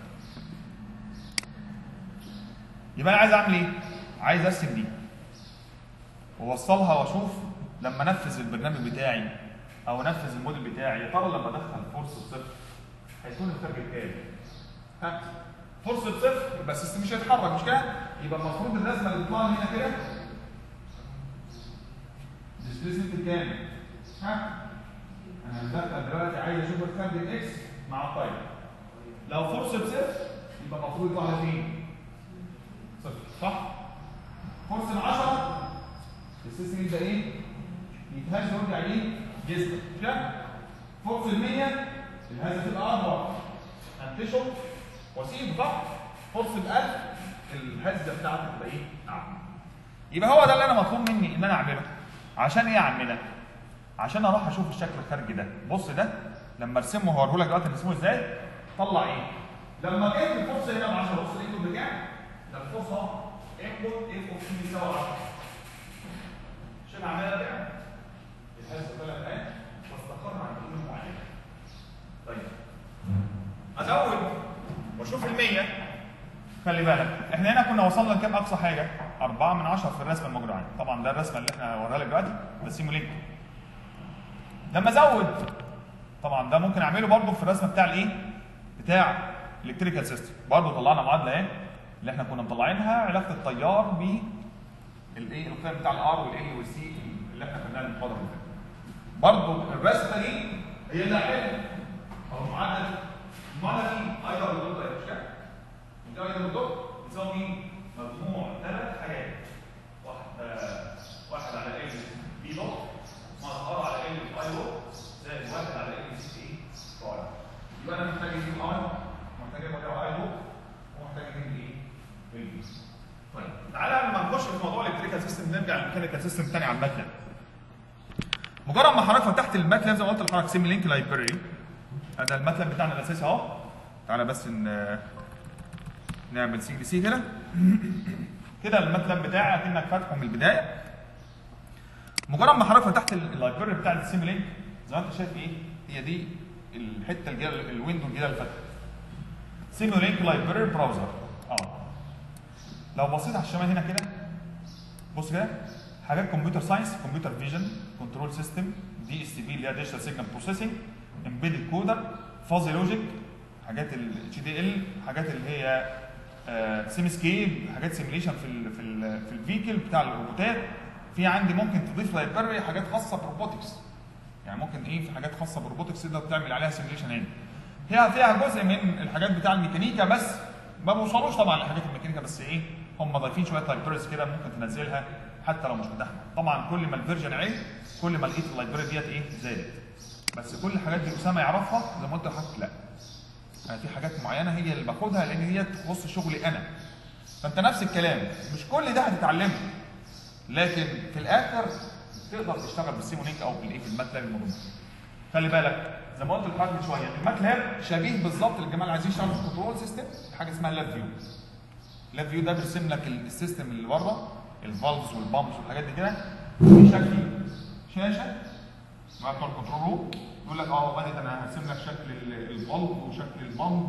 يبقى انا عايز اعمل ايه؟ عايز ارسم دي واوصلها واشوف لما انفذ البرنامج بتاعي او انفذ الموديل بتاعي يا ترى لما ادخل فورس بصفر هيكون الخارج بكام؟ ها؟ فورس بصفر يبقى السيستم مش هيتحرك مش كده؟ يبقى المفروض الرسمه اللي تطلع لي هنا كده ديسبيسمنت بكام؟ ها؟ انا هدخل دلوقتي عايز اشوف الخارج الاكس مع الطيب. لو فورس بصفر يبقى المفروض يطلع لي فين؟ صفر صح؟ فورس ال عشرة السيستم يبدا ايه؟ يتهز ويرجع ايه؟ جسم كده. فورس ال مية الهزه تبقى اكبر انتشه واسيبه صح؟ فورس ال ألف الهزه بتاعته تبقى ايه؟ اعلى. يبقى هو ده اللي انا مطلوب مني ان انا اعمله. عشان ايه اعملها؟ عشان اروح اشوف الشكل الخارجي ده. بص ده لما ارسمه هوريه لك دلوقتي نرسمه ازاي؟ طلع ايه؟ لما كانت الفورس هنا ب عشرة بص الانبوت بكام؟ ده الفورس اهو انبوت اف اوف سي بيساوي عشرة. عشان اعملها بكام؟ الهزه طلعت اهي واستقر عند قيمه معينه. طيب ازود واشوف ال مية. خلي بالك احنا هنا كنا وصلنا لكام اقصى حاجه؟ أربعة من عشرة في الرسمه الموجوده عندي. طبعا ده الرسمه اللي احنا هوريها لك دلوقتي ده سيمولينك. لما ازود طبعا ده ممكن اعمله برضه في الرسمه بتاع الايه؟ بتاع الكتريكال سيستم. برضه طلعنا معادله اهي اللي احنا كنا مطلعينها علاقه التيار ب الايه؟ القيم بتاع الار والال والسي اللي احنا خدناها المحاضره اللي فاتت. برضه الرسمه دي هي اللي عملها او المعادله دي. المعادله دي ايضا بالدوت اهي مش كده؟ دي ايضا بالدوت بتساوي مين؟ مجموع ثلاث حاجات. واحد واحد على ال بي دوت ناقص ار على ال اي دوت زائد واحد على ال سي اي باي. يبقى انا محتاج اجيب اي ومحتاج اجيب اي دوت ومحتاج اجيب ايه؟ البي. طيب تعالى قبل ما نخش في موضوع الالكتريكال سيستم نرجع للميكانيكال سيستم تاني على الماتلاب. مجرد ما حضرتك فتحت الماتلاب زي ما قلت لحضرتك سيميولينك لايبراري. هذا الماتلاب بتاعنا الاساسي اهو. تعالى بس ن... نعمل سي دي سي كده. كده الماتلاب بتاعي اكنك فاتحه من البدايه. مجرد ما حضرتك فتحت اللايبراري بتاع السيميولينك زي ما انت شايف ايه؟ هي دي الحته الجديده الويندو الجديده اللي فاتت. سيميولينك لايبراري براوزر. اه لو بصيت على الشمال هنا كده بص كده حاجات كمبيوتر ساينس، كمبيوتر فيجن، كنترول سيستم، دي اس تي بي اللي هي ديجيتال سيجنال بروسيسنج، امبيدد كودر، فازي لوجيك، حاجات الاتش دي ال، حاجات اللي هي سيمي سكيب، حاجات سيميليشن في ال في ال في الفيكل بتاع الروبوتات. في عندي ممكن تضيف لايبراري حاجات خاصه بالروبوتكس. يعني ممكن ايه في حاجات خاصه بالروبوتكس تقدر تعمل عليها سيميليشن هنا. هي فيها جزء من الحاجات بتاع الميكانيكا بس ما بوصلوش طبعا لحاجات الميكانيكا بس ايه هم ضايفين شويه لايبراريز كده ممكن تنزلها حتى لو مش متاحه. طبعا كل ما الفيرجن عالي كل ما لقيت اللايبراري ديت ايه زادت. بس كل الحاجات دي اسامه يعرفها زي ما قلت لحضرتك لا. انا في حاجات معينه هي اللي باخدها لان هي تخص شغلي انا. فانت نفس الكلام مش كل ده هتتعلمه لكن في الاخر تقدر تشتغل بالسيمولينك او بالايه في الماتلاب الموجود. خلي بالك زي ما قلت لحضرتك من شويه الماتلاب شبيه بالظبط للجماعه اللي عايزين يشتغلوا في الكنترول سيستم حاجه اسمها لاب فيو. لاب فيو ده بيرسم لك السيستم اللي بره الفالفز والبامبس والحاجات دي كده في شكل شاشه مع بتوع الكنترول روم يقول لك اه والله ده انا هرسم لك شكل الفالف وشكل البامب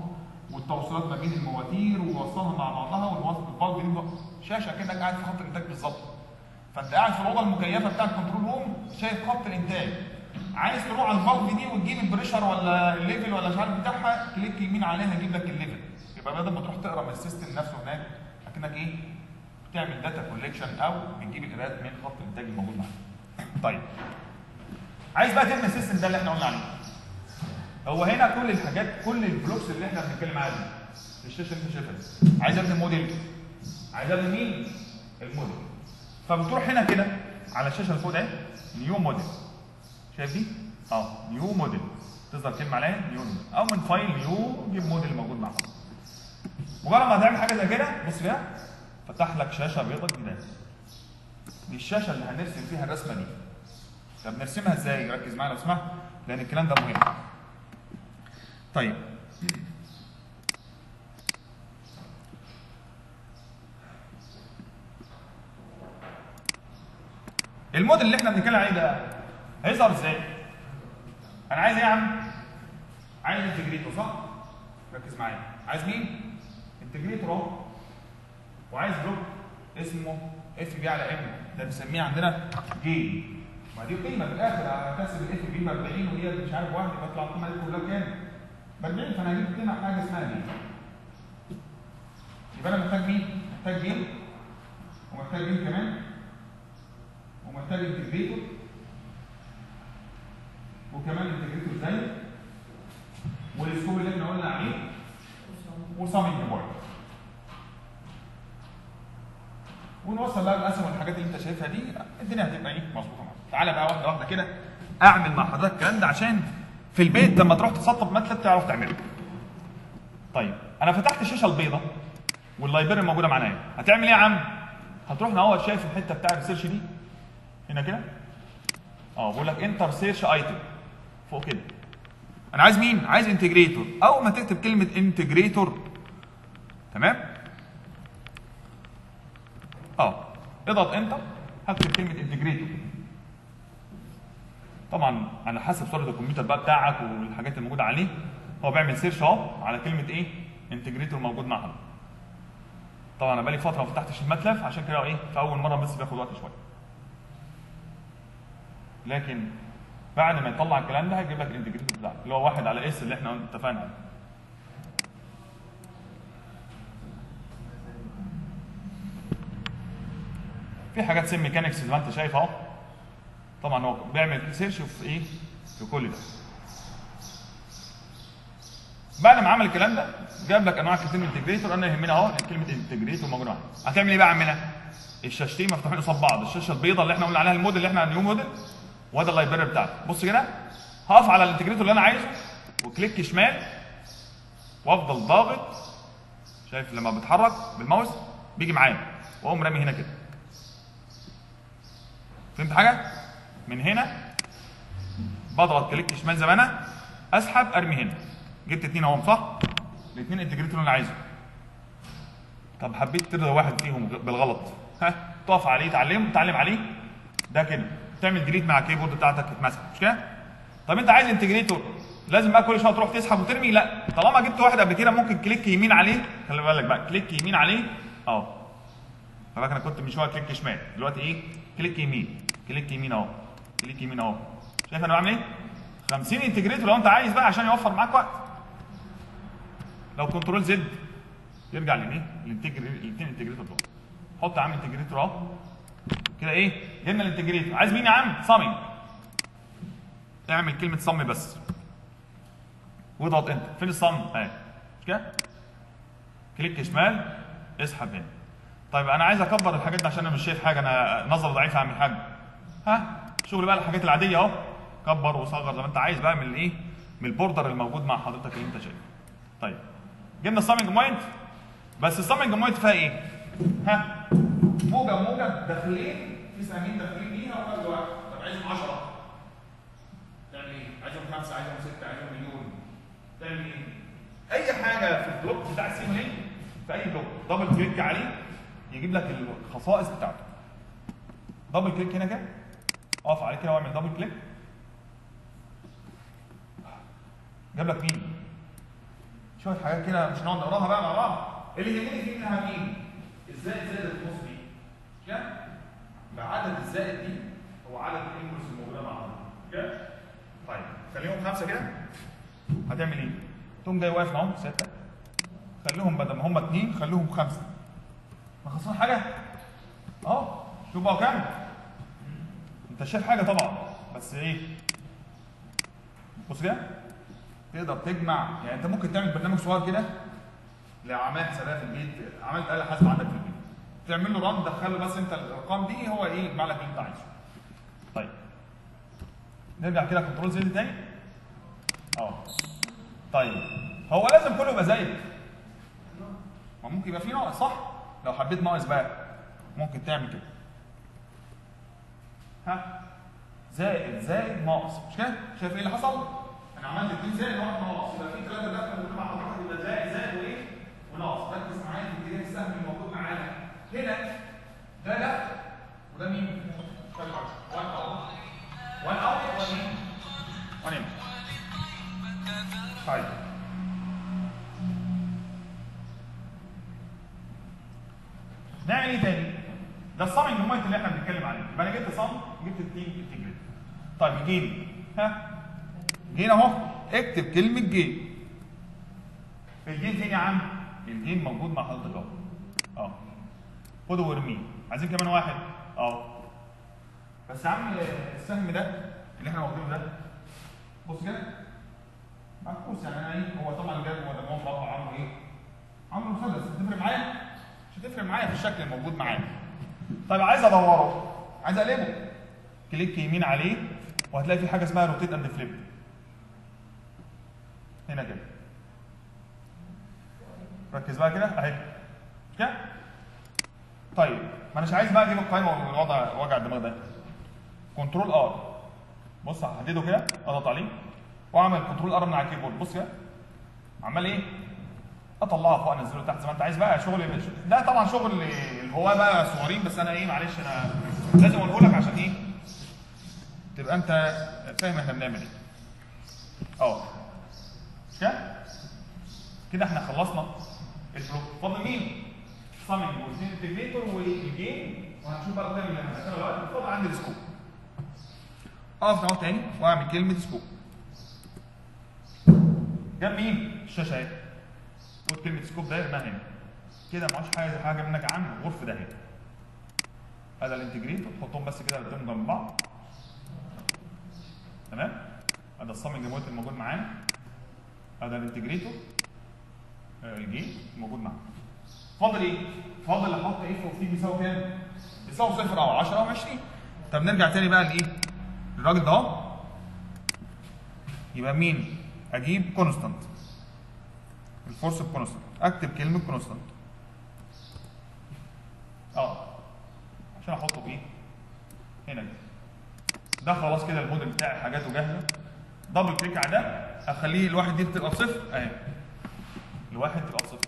والتوصيلات ما بين المواتير ووصلها مع بعضها والبالب دي شاشه كانك قاعد في خط الانتاج بالظبط. فانت قاعد في الاوضه المكيفه بتاع الكنترول روم شايف خط الانتاج. عايز تروح على البالب دي وتجيب البريشر ولا الليفل ولا مش عارف بتاعها، كليك يمين عليها يجيب لك الليفل. يبقى بدل ما تروح تقرا من السيستم نفسه هناك اكنك ايه؟ بتعمل داتا كوليكشن او بتجيب القراءات من خط الانتاج الموجود معاك. طيب عايز بقى تعمل السيستم ده اللي احنا قلنا عليه. هو هنا كل الحاجات كل البلوكس اللي احنا بنتكلم عليها دي في الشاشه اللي انت شايفها. عايز ابني موديل. عايز ابني مين؟ الموديل. فبتروح هنا كده على الشاشه اللي فوق ده نيو موديل. شايف دي؟ اه نيو موديل. تظهر كلمه عليها نيو موديل او من فايل نيو جيب موديل موجود معاك. مجرد ما هتعمل حاجه زي كده بص كده فتح لك شاشه بيضاء جديده. دي الشاشه اللي هنرسم فيها الرسمه دي. طب نرسمها ازاي؟ ركز معايا لو سمحت لان الكلام ده مهم. طيب الموديل اللي احنا بنتكلم عليه ده هيظهر ازاي؟ انا عايز ايه يا عم؟ عايز انتجريتور صح؟ ركز معايا. عايز مين؟ انتجريتور اهو. وعايز بلوك اسمه اف بي على ام، ده بنسميه عندنا جين. ما دي قيمه في الاخر هتحسب الاف بي ب أربعين وهي مش عارف واحد يبقى يطلع القيمه دي كلها كام؟ ب أربعين. فانا هجيب قيمه حاجه اسمها جين. يبقى انا محتاج مين؟ محتاج جين ومحتاج جين كمان ومحتاج انتجريتور وكمان انتجريتور زي والسكوب اللي احنا قلنا عليه وسامينج بوينت. ونوصل بقى الاسهم والحاجات اللي انت شايفها دي الدنيا هتبقى ايه مظبوطه معاك. تعالى بقى واحده واحده كده اعمل مع حضرتك الكلام ده عشان في البيت لما تروح تسطب ماتلاب تعرف تعمله. طيب انا فتحت الشاشه البيضاء واللايبرري موجوده معايا. هتعمل ايه يا عم؟ هتروح اهو شايف الحته بتاع السيرش دي هنا كده؟ اه بقول لك انتر سيرش ايتم فوق كده. انا عايز مين؟ عايز انتجريتور. اول ما تكتب كلمه انتجريتور تمام؟ اه اضغط انتر هكتب كلمه انتجريتور. طبعا على حسب سرعه الكمبيوتر بقى بتاعك والحاجات الموجوده عليه هو بيعمل سيرش اهو على كلمه ايه؟ انتجريتور موجود معاها. طبعا انا بقالي فتره ما فتحتش الماتلاب عشان كده ايه؟ في اول مره بس بياخد وقت شويه. لكن بعد ما يطلع الكلام ده هيجيب لك الانتجريتور بتاعك اللي هو واحد على اس اللي احنا اتفقنا عليه. في حاجات سيم ميكانكس زي ما انت شايف اهو. طبعا هو بيعمل سيرش في ايه؟ في كل ده. بعد ما عمل الكلام ده جاب لك انواع كتير من الانتجريتور. انا يهمنا اهو كلمه انتجريتور موجوده معانا. هتعمل ايه بقى يا عمنا؟ الشاشتين مفتوحين قصاد بعض، الشاشه البيضاء اللي احنا قلنا عليها الموديل اللي احنا نيو موديل وده اللايبرري بتاعتي. بص كده هقف على الانتجريتور اللي انا عايزه وكليك شمال وافضل ضاغط. شايف لما بتحرك بالماوس بيجي معايا واقوم رامي هنا كده. فهمت حاجه؟ من هنا بضغط كليك شمال زي ما انا اسحب ارمي هنا. جبت اثنين اهم صح؟ الاثنين انتجريتور اللي انا عايزه. طب حبيت ترضى واحد فيهم بالغلط ها تقف عليه تعلم تعلم عليه ده كده تعمل ديليت مع الكيبورد بتاعتك تتمسح مش كده؟ طب انت عايز انتجريتور لازم بقى كل شويه تروح تسحب وترمي؟ لا طالما جبت واحد قبل كده ممكن كليك يمين عليه. خلي بالك بقى كليك يمين عليه اهو. فاكر انا كنت من شويه كليك شمال دلوقتي ايه؟ كليك يمين كليك يمين اهو كليك يمين اهو. شايف انا بعمل ايه؟ خمسين انتجريتور لو انت عايز بقى عشان يوفر معاك وقت. لو كنترول زد يرجع لايه؟ الاثنين انتجريتور دول. حط يا عم انتجريتور اهو كده ايه؟ جبنا الانتجريتور. عايز مين يا عم؟ صمي. اعمل كلمه صمي بس واضغط انتر. فين الصم؟ اهي مش كده؟ كليك شمال اسحب هنا. طيب انا عايز اكبر الحاجات دي عشان انا مش شايف حاجه، انا نظر ضعيف اعمل حاجه. ها شغل بقى الحاجات العاديه اهو كبر وصغر زي ما انت عايز بقى من الايه؟ من البوردر الموجود مع حضرتك اللي انت شايفه. طيب جبنا السامنج بوينت بس السامنج بوينت فيها ايه؟ ها موجب موجب داخلين في سهمين داخلين ليها وفرد واحد. طب عايزهم عشرة تعمل ايه؟ عايزهم خمسة عايزهم ستة عايزهم مليون تعمل ايه؟ اي حاجه في البلوك بتاع السيم لينك في اي بلوك دبل كليك عليه يجيب لك الخصائص بتاعته. دبل كليك هنا كده اقف عليه كده واعمل دبل كليك جاب لك مين؟ شويه حاجات كده مش هنقعد نقراها بقى مع بعض. اللي يهمني فيه انها مين؟ الزائد زائد النص دي كده بعدد الزائد دي هو عدد الانجلس الموجوده مع بعض كده. طيب خليهم خمسه كده. هتعمل ايه؟ تقوم جاي واقف معاهم سته، خليهم بدل ما هم اثنين خليهم خمسه. ما خسران حاجه؟ اه شوف بقى كام؟ انت شايف حاجه طبعا بس ايه؟ بص كده تقدر تجمع، يعني انت ممكن تعمل برنامج صغير كده لعمليه حسابيه في البيت، عملت آلة حاسبه عندك في البيت. تعمل له رن تدخل له بس انت الارقام دي هو ايه يجمع لك اللي انت عايزه. طيب نرجع كده كنترول زد تاني. اه طيب هو لازم كله يبقى زايد؟ ما ممكن يبقى فيه ناقص صح؟ لو حبيت ناقص بقى ممكن تعمل كده. ها زائد زائد ناقص مش كده؟ شايف ايه اللي حصل؟ انا عملت اثنين زائد واحد ناقص، يبقى في ثلاثه دخلوا موجودين مع حضرتك يبقى زائد زائد وايه؟ وناقص. ركز معايا في اتجاه السهم الموجود معانا هنا. ده لا وده مين؟ واحد اوت واحد اوت ومين؟ واحد ان. طيب نعمل ايه تاني؟ ده الصامنج مومنت اللي احنا بنتكلم عليه. يبقى انا جبت صم جبت التيم انتجريت. طيب الجين ها جين اهو، اكتب كلمه جين. الجين فين يا عم؟ الجين موجود مع حضرتك اهو. اه خده وارميه. عايزين كمان واحد اه بس يا عم السهم ده اللي احنا واخدينه ده بص كده معكوس، يعني انا ايه هو طبعا جاب هو ده بقى عامله ايه؟ عامله مسدس. هتفرق معايا؟ مش هتفرق معايا في الشكل الموجود معايا. طيب عايز ادوره، عايز اقلبه، كليك يمين عليه وهتلاقي في حاجه اسمها روتيت اند فليب هنا كده. ركز بقى كده اهي كده. طيب ما اناش عايز بقى اجيب القايمه والوضع وجع الدماغ ده. كنترول ار بص هحدده كده اضغط عليه واعمل كنترول ار من على الكيبورد. بص كده عمال ايه؟ اطلعها فوق انزله تحت زي ما انت عايز بقى. شغل ده طبعا شغل الهواه بقى صغيرين، بس انا ايه معلش انا لازم اقوله لك عشان ايه؟ تبقى انت فاهم احنا بنعمل ايه. اه كده كده احنا خلصنا البلوك. فاضل مين؟ صامنج واثنين انتجريتور والجين، وهنشوف بقى القيم اللي هندخلها دلوقتي. فاضل عندي السكوب. اقف اهو تاني واعمل كلمه سكوب. جنب مين؟ الشاشه اهي. خد كلمه سكوب ده ارميها هنا كده. ما عادش حاجه حاجه منك عن الغرف ده هنا. هذا الانتجريتور تحطهم بس كده قدام جنب بعض. تمام؟ هذا الصامنج موت الموجود معانا. هذا الانتجريتور الجين موجود معانا. فاضل ايه؟ فاضل احط اف اوف تي بيساوي كام؟ بيساوي صفر او عشرة او عشرين. طب نرجع تاني بقى لايه؟ الراجل ده اهو. يبقى مين؟ اجيب كونستانت. الفورس بكونستانت، اكتب كلمه كونستانت. اه عشان احطه بايه؟ هنا كده. ده خلاص كده الموديل بتاعي حاجاته جاهزه. دبل كليك على ده اخليه الواحد دي تبقى بصفر اهي. الواحد تبقى بصفر.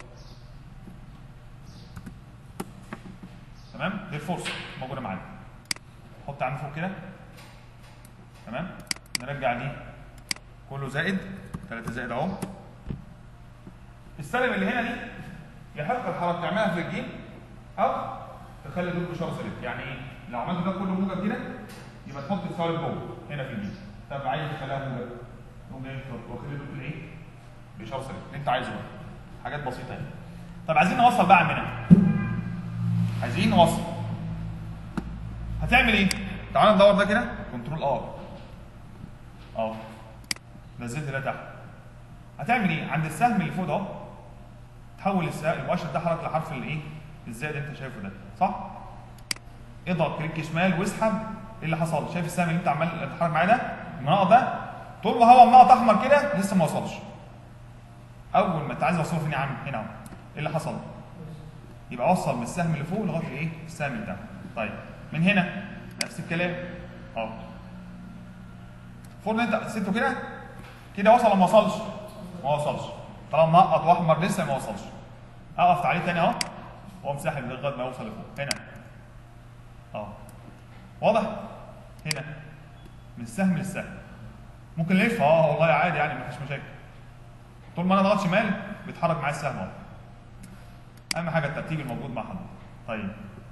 تمام؟ دي الفورس موجوده معانا. حط عنه فوق كده. تمام؟ نرجع دي كله زائد ثلاثة زائد اهو. السالب اللي هنا دي يحق الحركه تعملها في الجيم او تخلي دول اشاره سالب. يعني ايه؟ لو عملت ده كله موجب كده يبقى تحط السالب جوه هنا في الجيم. طب عايز تخليها موجب تقوم جاي واخد دول الايه؟ باشاره سالب اللي انت عايزه بقى. حاجات بسيطه يعني. طب عايزين نوصل بقى عندنا. عايزين نوصل. هتعمل ايه؟ تعال ندور ده كده كنترول ار. اه نزلت ده تحت. هتعمل ايه؟ عند السهم اللي فوق ده اهو تحول المؤشر ده حركه لحرف الايه؟ الزائد اللي انت شايفه ده، صح؟ اضغط كليك شمال واسحب. ايه اللي حصل؟ شايف السهم اللي انت عمال تتحرك معاه ده؟ النقط ده طول ما هو النقط احمر كده لسه ما وصلش. اول ما انت عايز توصله فين يا عم؟ هنا اهو. ايه اللي حصل؟ يبقى وصل من السهم اللي فوق لغايه الايه؟ السهم اللي تحت. طيب من هنا نفس الكلام اهو. المفروض ان انت سبته كده كده وصل ولا ما وصلش؟ ما وصلش. طالما نقط واحمر لسه ما وصلش. اقف عليه تاني اهو واقوم ساحب لغايه ما يوصل لفوق هنا. اه واضح؟ هنا من السهم للسهم. ممكن نلف اه والله عادي يعني مفيش مشاكل. طول ما انا ضغط شمال بيتحرك معايا السهم اهو. اهم حاجه الترتيب الموجود مع حضرتك. طيب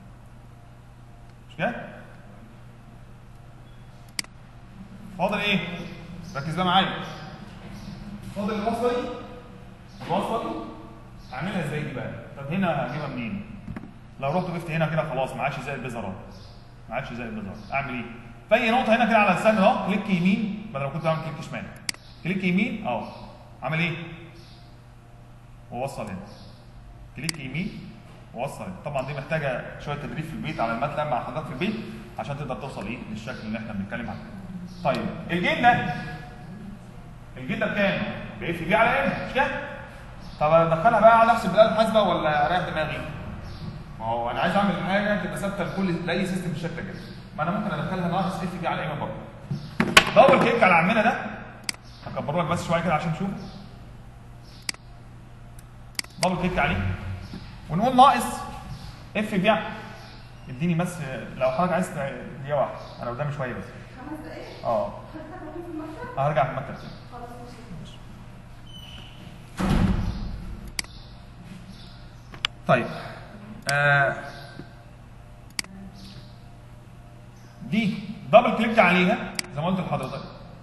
مش كده؟ فاضل ايه؟ ركز بقى معايا. فاضل الوصله دي. الوصله دي اعملها ازاي دي بقى؟ طب هنا هجيبها منين؟ لو رحت وقفت هنا كده خلاص ما عادش زي البيزر اهو. ما عادش زي البيزر، اعمل ايه؟ في اي نقطه هنا كده على السهم اهو كليك يمين بدل ما كنت بعمل كليك شمال. كليك يمين اهو. عمل ايه؟ ووصل هنا. كليك يمين ووصل هنا. طبعا دي محتاجه شويه تدريب في البيت على الماتلاب مع حضرتك في البيت عشان تقدر توصل ايه؟ للشكل اللي احنا بنتكلم عنه. طيب الجين ده الجين ده بكام؟ باف في على ام مش كده؟ طب ادخلها بقى على احسب بالاله الحاسبه ولا اريح دماغي؟ ما هو انا عايز اعمل حاجه تبقى ثابته لكل لاي سيستم بالشكل كده. ما انا ممكن ادخلها ناقص اف في على ام برضه. دبل كليك على عمنا ده هكبره لك بس شويه كده عشان تشوف. دبل كليك عليه ونقول ناقص اف في. اديني بس لو حضرتك عايز دقيقه واحده انا قدامي شويه بس. خمس دقايق؟ اه هرجع في المكتب. خلاص ماشي. طيب آه دي دبل كليك عليها زي ما قلت لحضرتك.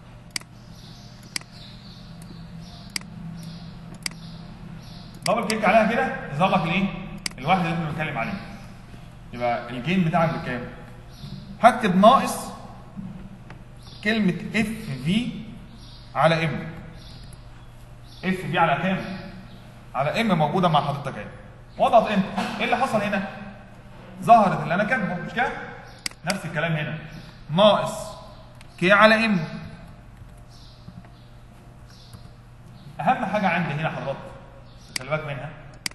دبل كليك عليها كده يظهر لك الايه؟ الواحد اللي احنا بنتكلم عليه. يبقى الجين بتاعك بكام؟ هكتب ناقص كلمة اف في على ام. اف في على كام؟ على ام موجودة مع حضرتك اهي. واضغط انت. ايه اللي حصل هنا؟ ظهرت اللي انا كاتبه مش كده؟ نفس الكلام هنا. ناقص كي على ام. اهم حاجة عندي هنا حضرتك خلي بالك منها.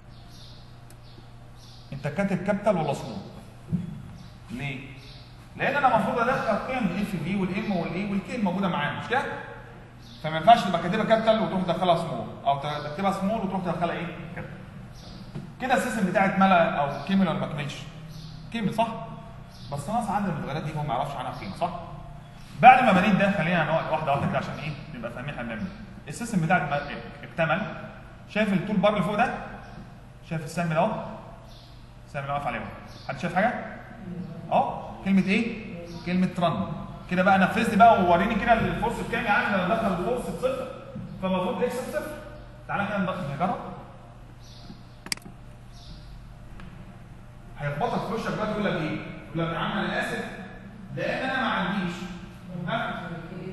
انت كاتب كابيتال ولا سمول؟ ليه؟ لان انا المفروض ادخل قيم الاف في والام والاي والكي الموجوده معانا مش كده؟ فما ينفعش تبقى كاتبها كابيتال وتروح تدخلها سمول او تكتبها سمول وتروح تدخلها ايه؟ كابيتال. كده السيستم بتاعي اتملى او كمل ولا ما كملش؟ كمل صح؟ بس ناقص عدد المتغيرات دي هو ما يعرفش عنها قيمه صح؟ بعد ما بنيت ده خلينا واحده واحده كده عشان ايه؟ نبقى فاهمين احنا بنعمل ايه. السيستم بتاعك اكتمل. شايف التول بار اللي فوق ده؟ شايف السهم ده اهو؟ السهم اللي واقف عليه. حد شايف حاجه؟ اه كلمه ايه؟ كلمه رن. كده بقى نفذ لي بقى ووريني كده الفورس بكام يا عم. انا دخل الفورس بصفر فالمفروض الاكس بصفر. تعالى كده ندخل نجرب. هيخبطك في وشك بقى تقول لك ايه؟ يقول لك يا عم انا اسف لان انا ما عنديش ها؟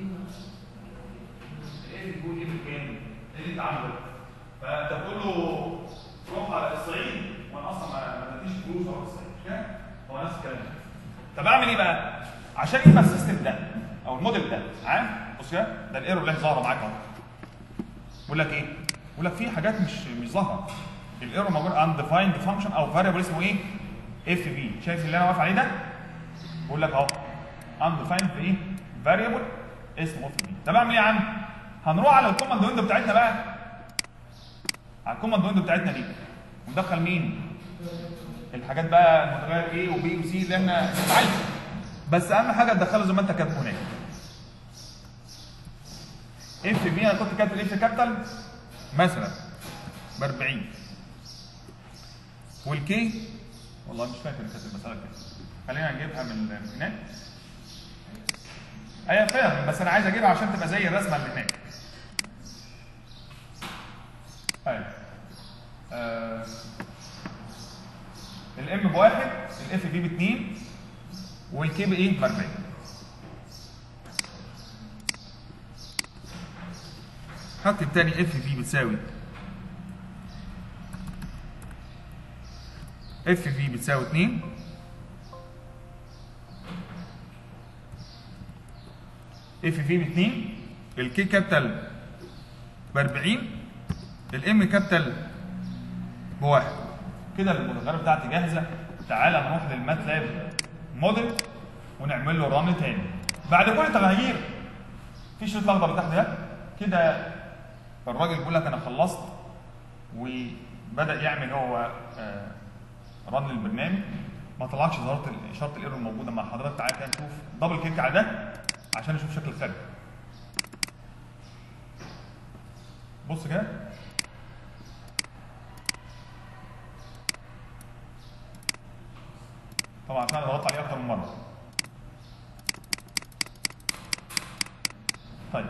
ايه بتقول ايه بكام؟ ايه اللي انت عامله؟ فانت بتقول له روح على الصعيد وانا اصلا ما اديش فلوس اروح الصعيد مش كده؟ هو نفس الكلام. طب اعمل ايه بقى؟ عشان يبقى السيستم ده او الموديل ده عام بص كده ده الايرور اللي ظاهره معاك اهو. بيقول لك ايه؟ بيقول لك في حاجات مش مش ظاهره. الايرور موجود undefined function او فاريبل اسمه ايه؟ اف في. شايف اللي انا واقف عليه ده؟ بيقول لك اهو undefined ايه؟ فاريبل اسمه اف في. طب اعمل ايه يا عم؟ هنروح على الكوماند ويندو بتاعتنا بقى. على الكوماند ويندو بتاعتنا دي وندخل مين؟ الحاجات بقى المتغير ايه وبي وسي اللي احنا بنتعلم. بس اهم حاجه تدخله زي ما انت كاتبه هناك. اف في انا كنت كاتب الاف كابيتال مثلا ب أربعين والكي والله مش فاكر كاتب المساله كده. خلينا نجيبها من هناك. ايوه فاهم بس انا عايز اجيبها عشان تبقى زي الرسمه اللي هناك. طيب آه الام بواحد الاف بي باثنين والكي بايه؟ بأربعين. هكتب تاني اف في بتساوي اف في بتساوي اتنين اف في ب اتنين الكي كابيتال ب أربعين الام كابيتال بواحد. كده المتغيرات بتاعتي جاهزه. تعالى نروح للماتلاب موديل ونعمل له ران تاني. بعد كل تغيير في شريط الاخضر اللي تحت ده كده الراجل بيقول لك انا خلصت وبدا يعمل هو آه ران للبرنامج. ما طلعش ظاهره اشاره الايرور الموجوده مع حضرتك. تعالى كده نشوف دبل كليك على ده عشان نشوف شكل الخارج. بص كده طبعا عشان ضغطت عليه اكتر من مره. طيب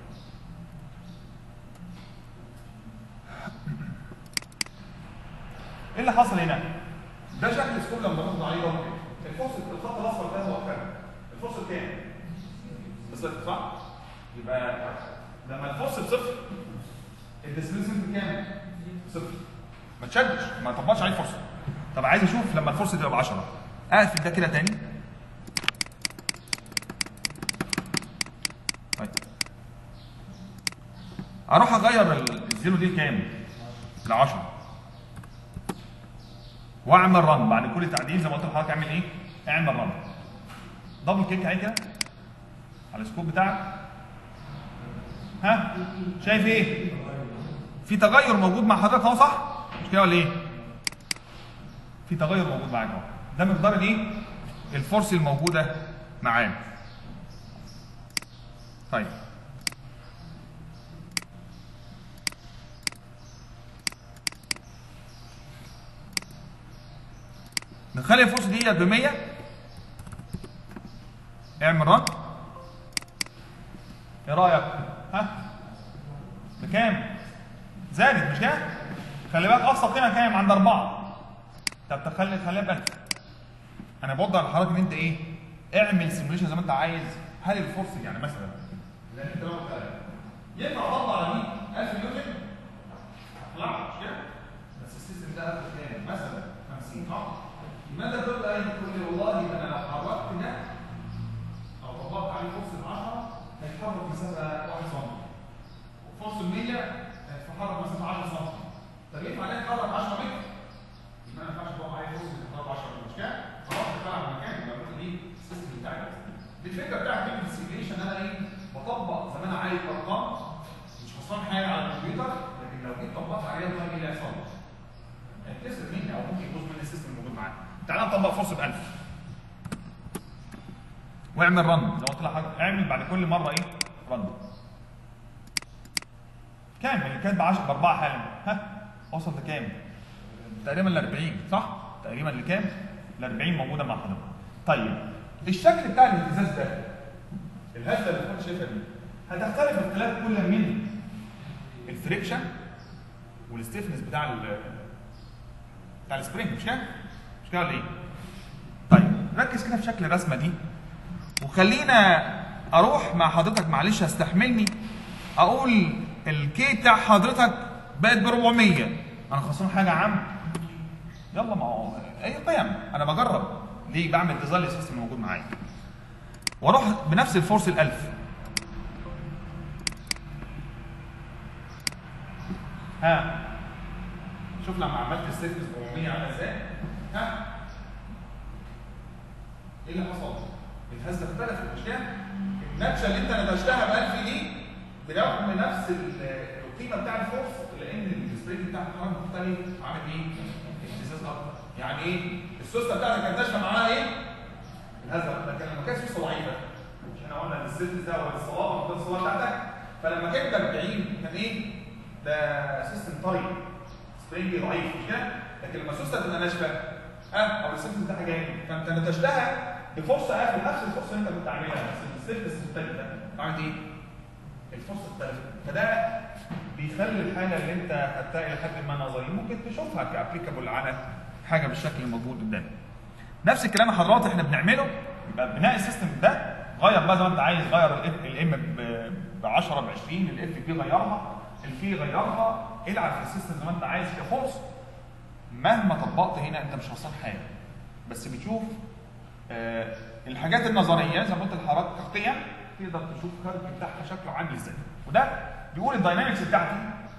ايه اللي حصل هنا؟ ده شكل سكوب لما ضغطت عليه ضغط كده. الفرص الخط الاصفر ده هو كام؟ الفرص كام؟ بصفر صح؟ يبقى لما الفرص بصفر الديسبيسمنت كام؟ صفر. ما تشدش، ما تطبقش عليه فرصه. طب عايز اشوف لما الفرصه تبقى ب عشرة، اقفل ده كده تاني. طيب اروح اغير الزيرو دي كام؟ ل عشرة واعمل رن. بعد كل تعديل زي ما قلت لحضرتك اعمل ايه؟ اعمل رن. دبل كليك عليه كده على السكوب بتاعك. ها؟ شايف ايه؟ في تغير موجود مع حضرتك اهو صح؟ مش كده ولا ايه؟ في تغير موجود معاك اهو. ده مقدار الايه؟ الفورس الموجوده معاه. طيب نخلي الفورس دي ب مية. اعمل رن. ايه رايك؟ ها؟ بكام؟ زادت مش كده؟ خلي بالك اقصى قيمه كام؟ عند أربعة. طب تخلي خليها ب ألف. انا بوضح لحضرتك ان انت ايه؟ اعمل سيموليشن زي ما انت عايز. هل الفورس يعني مثلا ينفع اطبق على مين؟ ألف نيوتن؟ لا مش كده؟ بس السيستم ده ألف كام؟ مثلا خمسين اه. لماذا تبدا ايه؟ تقول لي والله انا لو حركت ده او طبقت عليه فورس ب عشرة هيتحرك مسافه واحد سم. وفورس ب مية هيتحرك مسافه عشرة سم. طب ينفع عليه يتحرك عشرة متر؟ يبقى ما ينفعش اطبق عليه فورس يتحرك عشرة متر مش كده؟ خلاص اتفرع على المكان يبقى ممكن ايه؟ السيستم بتاعي دي الفكره بتاعت فكره السيميليشن ان انا ايه؟ بطبق زي ما انا عايز ارقام مش خسران حاجه على الكمبيوتر، لكن لو جيت طبقت عليها طيب ايه اللي هيحصل؟ هيتكسر مني او ممكن يبوظ مني السيستم الموجود معايا. تعالى نطبق فورس ب ألف واعمل رن زي ما قلت لحضرتك. اعمل بعد كل مره ايه؟ رن. كام؟ اللي كانت ب عشرة ب أربعة حالا ها؟ وصل لكام؟ تقريبا ل أربعين صح؟ تقريبا لكام؟ ل أربعين موجوده مع حضرتك. طيب الشكل بتاع الاهتزاز ده الهزه اللي كنت شايفها دي هتختلف باختلاف كل من الفريكشن والستيفنس بتاع ال بتاع السبرينج مش كده؟ مش كده ولا ايه؟ طيب ركز كده في شكل الرسمه دي وخلينا اروح مع حضرتك معلش استحملني اقول الكي بتاع حضرتك بقت ب أربعمية. انا خسران حاجه يا عم؟ يلا ما هو اي قيم انا بجرب ليه؟ بعمل ديزاين للسيستم الموجود معايا واروح بنفس الفورس ال ألف. ها شوف لما عملت السيرفس ب أربعمية عامله ازاي؟ ها ايه اللي حصل؟ الهزه اختلفت مش كده؟ النبشه اللي انت نبشتها ب ألف دي برغم نفس القيمه بتاع الفورس لان السبرينج بتاع الحركه مختلف عامل ايه؟ اهتزاز اكتر. يعني ايه؟ السوسته بتاعتك كانت ناشفه معاها ايه؟ الهزه. لكن لما كانت سوسته ضعيفه مش احنا قلنا ان السيرفس ده هو الصوابه مقدار الصوابه بتاعتك فلما كانت ب أربعين كان ايه؟ ده سيستم طري سبرينج ضعيف مش كده؟ لكن لما السوسته تبقى ناشفه اه او السيستم بتاعها جامد فانت نتجتها بفرصه قافل نفس الفرصه اللي انت كنت عاملها بس السيرفس مختلفه عملت ايه؟ الفرصه اختلفت. فده بيخلي الحاجه اللي انت خدتها الى حد ما نظري ممكن تشوفها كابليكابل على حاجه بالشكل الموجود قدامك. نفس الكلام يا حضرات احنا بنعمله. يبقى بناء السيستم ده غير بقى زي ما انت عايز. غير الام ب عشرة ب عشرين الاف بي غيرها الفي غيرها. العب في السيستم زي ما انت عايز كفورس. مهما طبقت هنا انت مش خسران حاجه بس بتشوف آه الحاجات النظريه زي ما قلت لحضرتك تغطيه تقدر تشوف الكارت بتاعها شكله عامل ازاي. وده بيقول الداينامكس بتاعتي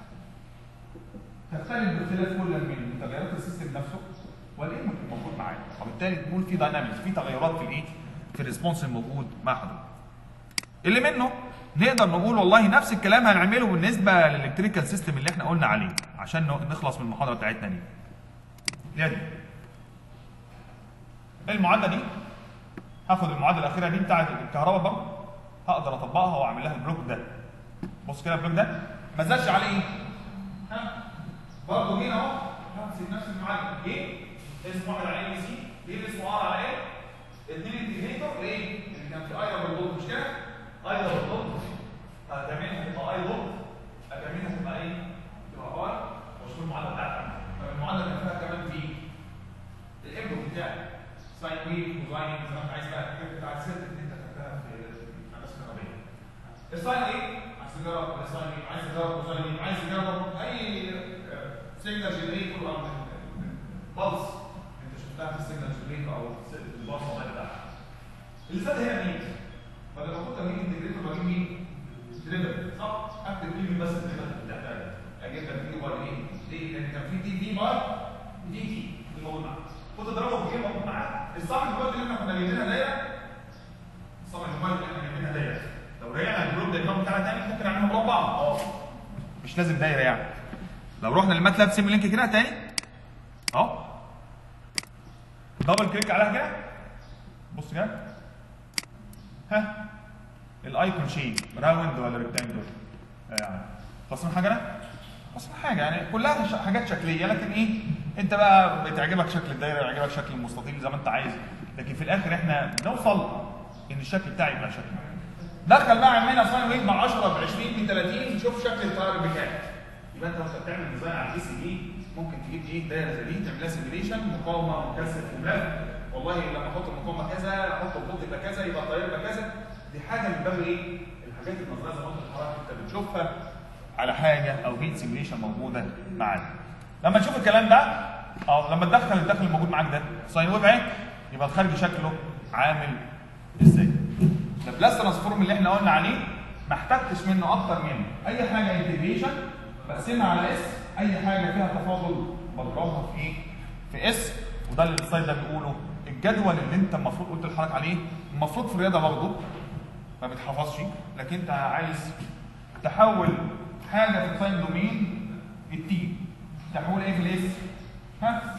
تختلف باختلاف كل من تغيرات السيستم نفسه والانبوت الموجود معايا. وبالتالي بنقول في داينامكس في تغيرات في الايه؟ في الريسبونس الموجود مع حضرتك. اللي منه نقدر نقول والله نفس الكلام هنعمله بالنسبه للالكتريكال سيستم اللي احنا قلنا عليه عشان نخلص من المحاضره بتاعتنا دي. دي المعادله دي هاخد المعادله الاخيره دي بتاعت الكهرباء برضه هقدر اطبقها واعمل لها البلوك ده. بص كده البلوك ده ما زادش عليه ايه؟ ها برضه هنا اهو همسك نفس المعادله ايه؟ اسمه واحد على اي سي دي اسمه ار على ايه؟ ساين ويف وكوزاين زي ما انت عايز بقى الحاجات بتاع السيرت اللي انت خدتها في الهندسه الكهربائيه. الساين ايه؟ عايز تجرب الساين ايه؟ عايز تجرب كوزاين ايه؟ عايز تجرب اي سيجنال جنريتور او بلس انت شفتها في السيجنال جنريتور او البلس والله بتاعها. اللي فات هنا مين؟ فلما كنت بجيب انتجريتور بجيب مين؟ دريفل صح؟ اكتب كلمه بس دريفل بتاعتها اجيب لك دي باي ايه؟ ليه؟ لان كان في دي دي باي دي تي اللي موجود معاك. كنت اضربه بجيم موجود معاك. الصم الجواد اللي احنا كنا جايبينها دايره الصم الجواد اللي احنا جايبينها دايره لو رجعنا الجروب ده بتاعنا تاني ممكن نعملها مربع اه مش لازم دايره يعني. لو رحنا للماتلاب سيم لينك كده تاني اهو دبل كليك عليها كده بص كده ها الايكون شيب راوند ولا ريكتانجل يعني خاصين حاجه انا خاصين حاجه يعني كلها حاجات شكليه لكن ايه انت بقى بتعجبك شكل الدايره يعجبك شكل المستطيل زي ما انت عايز لكن في الاخر احنا بنوصل ان الشكل بتاعي يبقى شكل دخل بقى عملنا ساين ويف مع عشرة ب عشرين ب ثلاثين شوف شكل التيار بكام يبقى انت وانت بتعمل ديزاين على البي سي دي ممكن تجيب ايه دايره زي دي تعمل لها سيميليشن مقاومه مكثف وملف والله لما احط المقاومه كذا احط الفولت يبقى كذا يبقى التيار يبقى كذا دي حاجه من باب ايه الحاجات النظريه زي ما قلت لحضرتك انت بتشوفها على حاجه او بيت سيميليشن موجوده معانا. لما نشوف الكلام ده اه لما تدخل الدخل الموجود معاك ده ساين ويف اهي يبقى الخارج شكله عامل ازاي؟ البلاس ترانسفورم اللي احنا قلنا عليه ما احتجتش منه اكتر منه اي حاجه انتجريشن بقسمها على اس اي حاجه فيها تفاضل بضربها في ايه؟ في اس وده اللي السلايد ده بيقوله الجدول اللي انت المفروض قلت لحضرتك عليه المفروض في الرياضه برضه ما بتحفظش لكن انت عايز تحول حاجه في التايم دومين التي تحول ايه في الاس؟ ها؟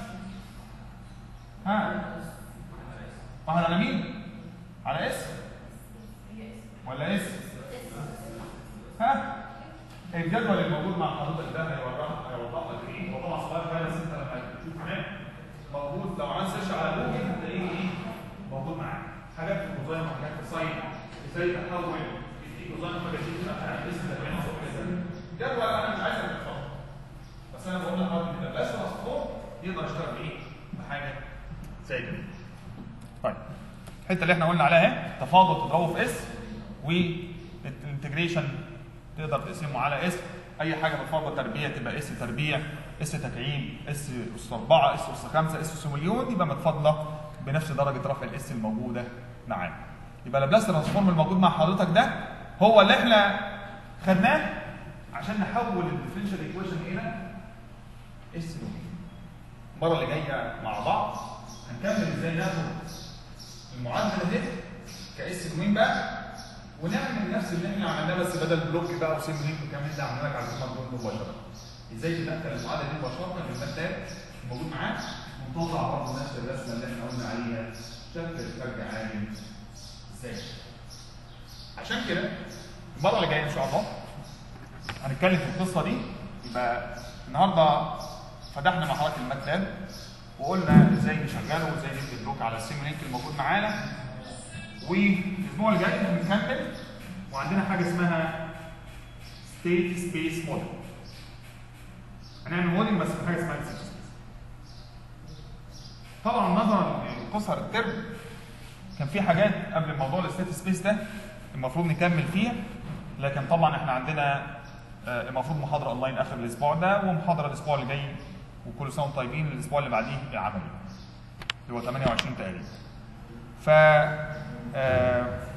ها؟ واحد على مين؟ على اس؟ ولا اس؟ ها؟ الجدول الموجود مع حضرتك ده هيوضح هيوضح لك ايه؟ هو طبعا صغير شويه بس انت لما تشوف معاه موجود لو عملت سيرش على جوجل هتلاقيه ايه؟ موجود معاك. حاجات في الديزاين وحاجات في الساين ازاي تحول الديزاين وحاجات اسم جدول انا مش عايزك تحفظه بس انا بقول لحضرتك كده بس ترانسفورم يقدر يشتغل بايه؟ بحاجه زي كده. طيب الحته اللي احنا قلنا عليها اهي تفاضل تضربه في اس والانتجريشن تقدر تقسمه على اس اي حاجه بتفاضل تربيع تبقى اس تربيع اس تكعيب اس اس أربعة اس اس خمسة اس اس مليون يبقى متفاضله بنفس درجه رفع الاس الموجوده معانا. يبقى البلاس ترانسفورم الموجود مع حضرتك ده هو اللي احنا خدناه عشان نحول الديفرنشال ايكويشن الى اس المره اللي جايه مع بعض هنكمل ازاي ناخد المعادله دي كاس دومين بقى ونعمل نفس اللي احنا عملناه بس بدل بلوك بقى وسيم لينك وكمان ده عملنا لك على السمارت فون مباشره. ازاي تدخل المعادله دي مباشره بالماتلاب الموجود معاك ونطلع برضه نفس الرسمه اللي احنا قلنا عليها شكل الفرق عامل ازاي. عشان كده المره اللي جايه ان شاء الله هنتكلم في القصه دي. يبقى النهارده فتحنا مع حضرتك الماتلاب وقلنا ازاي نشغله وازاي ندي بلوك على السيم لينك الموجود معانا. والاسبوع اللي جاي هنكمل وعندنا حاجه اسمها ستيت سبيس موديل. هنعمل موديل بس في حاجه اسمها ستيت سبيس. طبعا نظرا لقصر الترم كان في حاجات قبل موضوع الستيت سبيس ده المفروض نكمل فيها لكن طبعا احنا عندنا المفروض محاضره اونلاين اخر الاسبوع ده ومحاضره الاسبوع اللي جاي وكل سنه وانتم طيبين الاسبوع اللي بعديه العملي اللي هو ثمانية وعشرين تقريبا. ف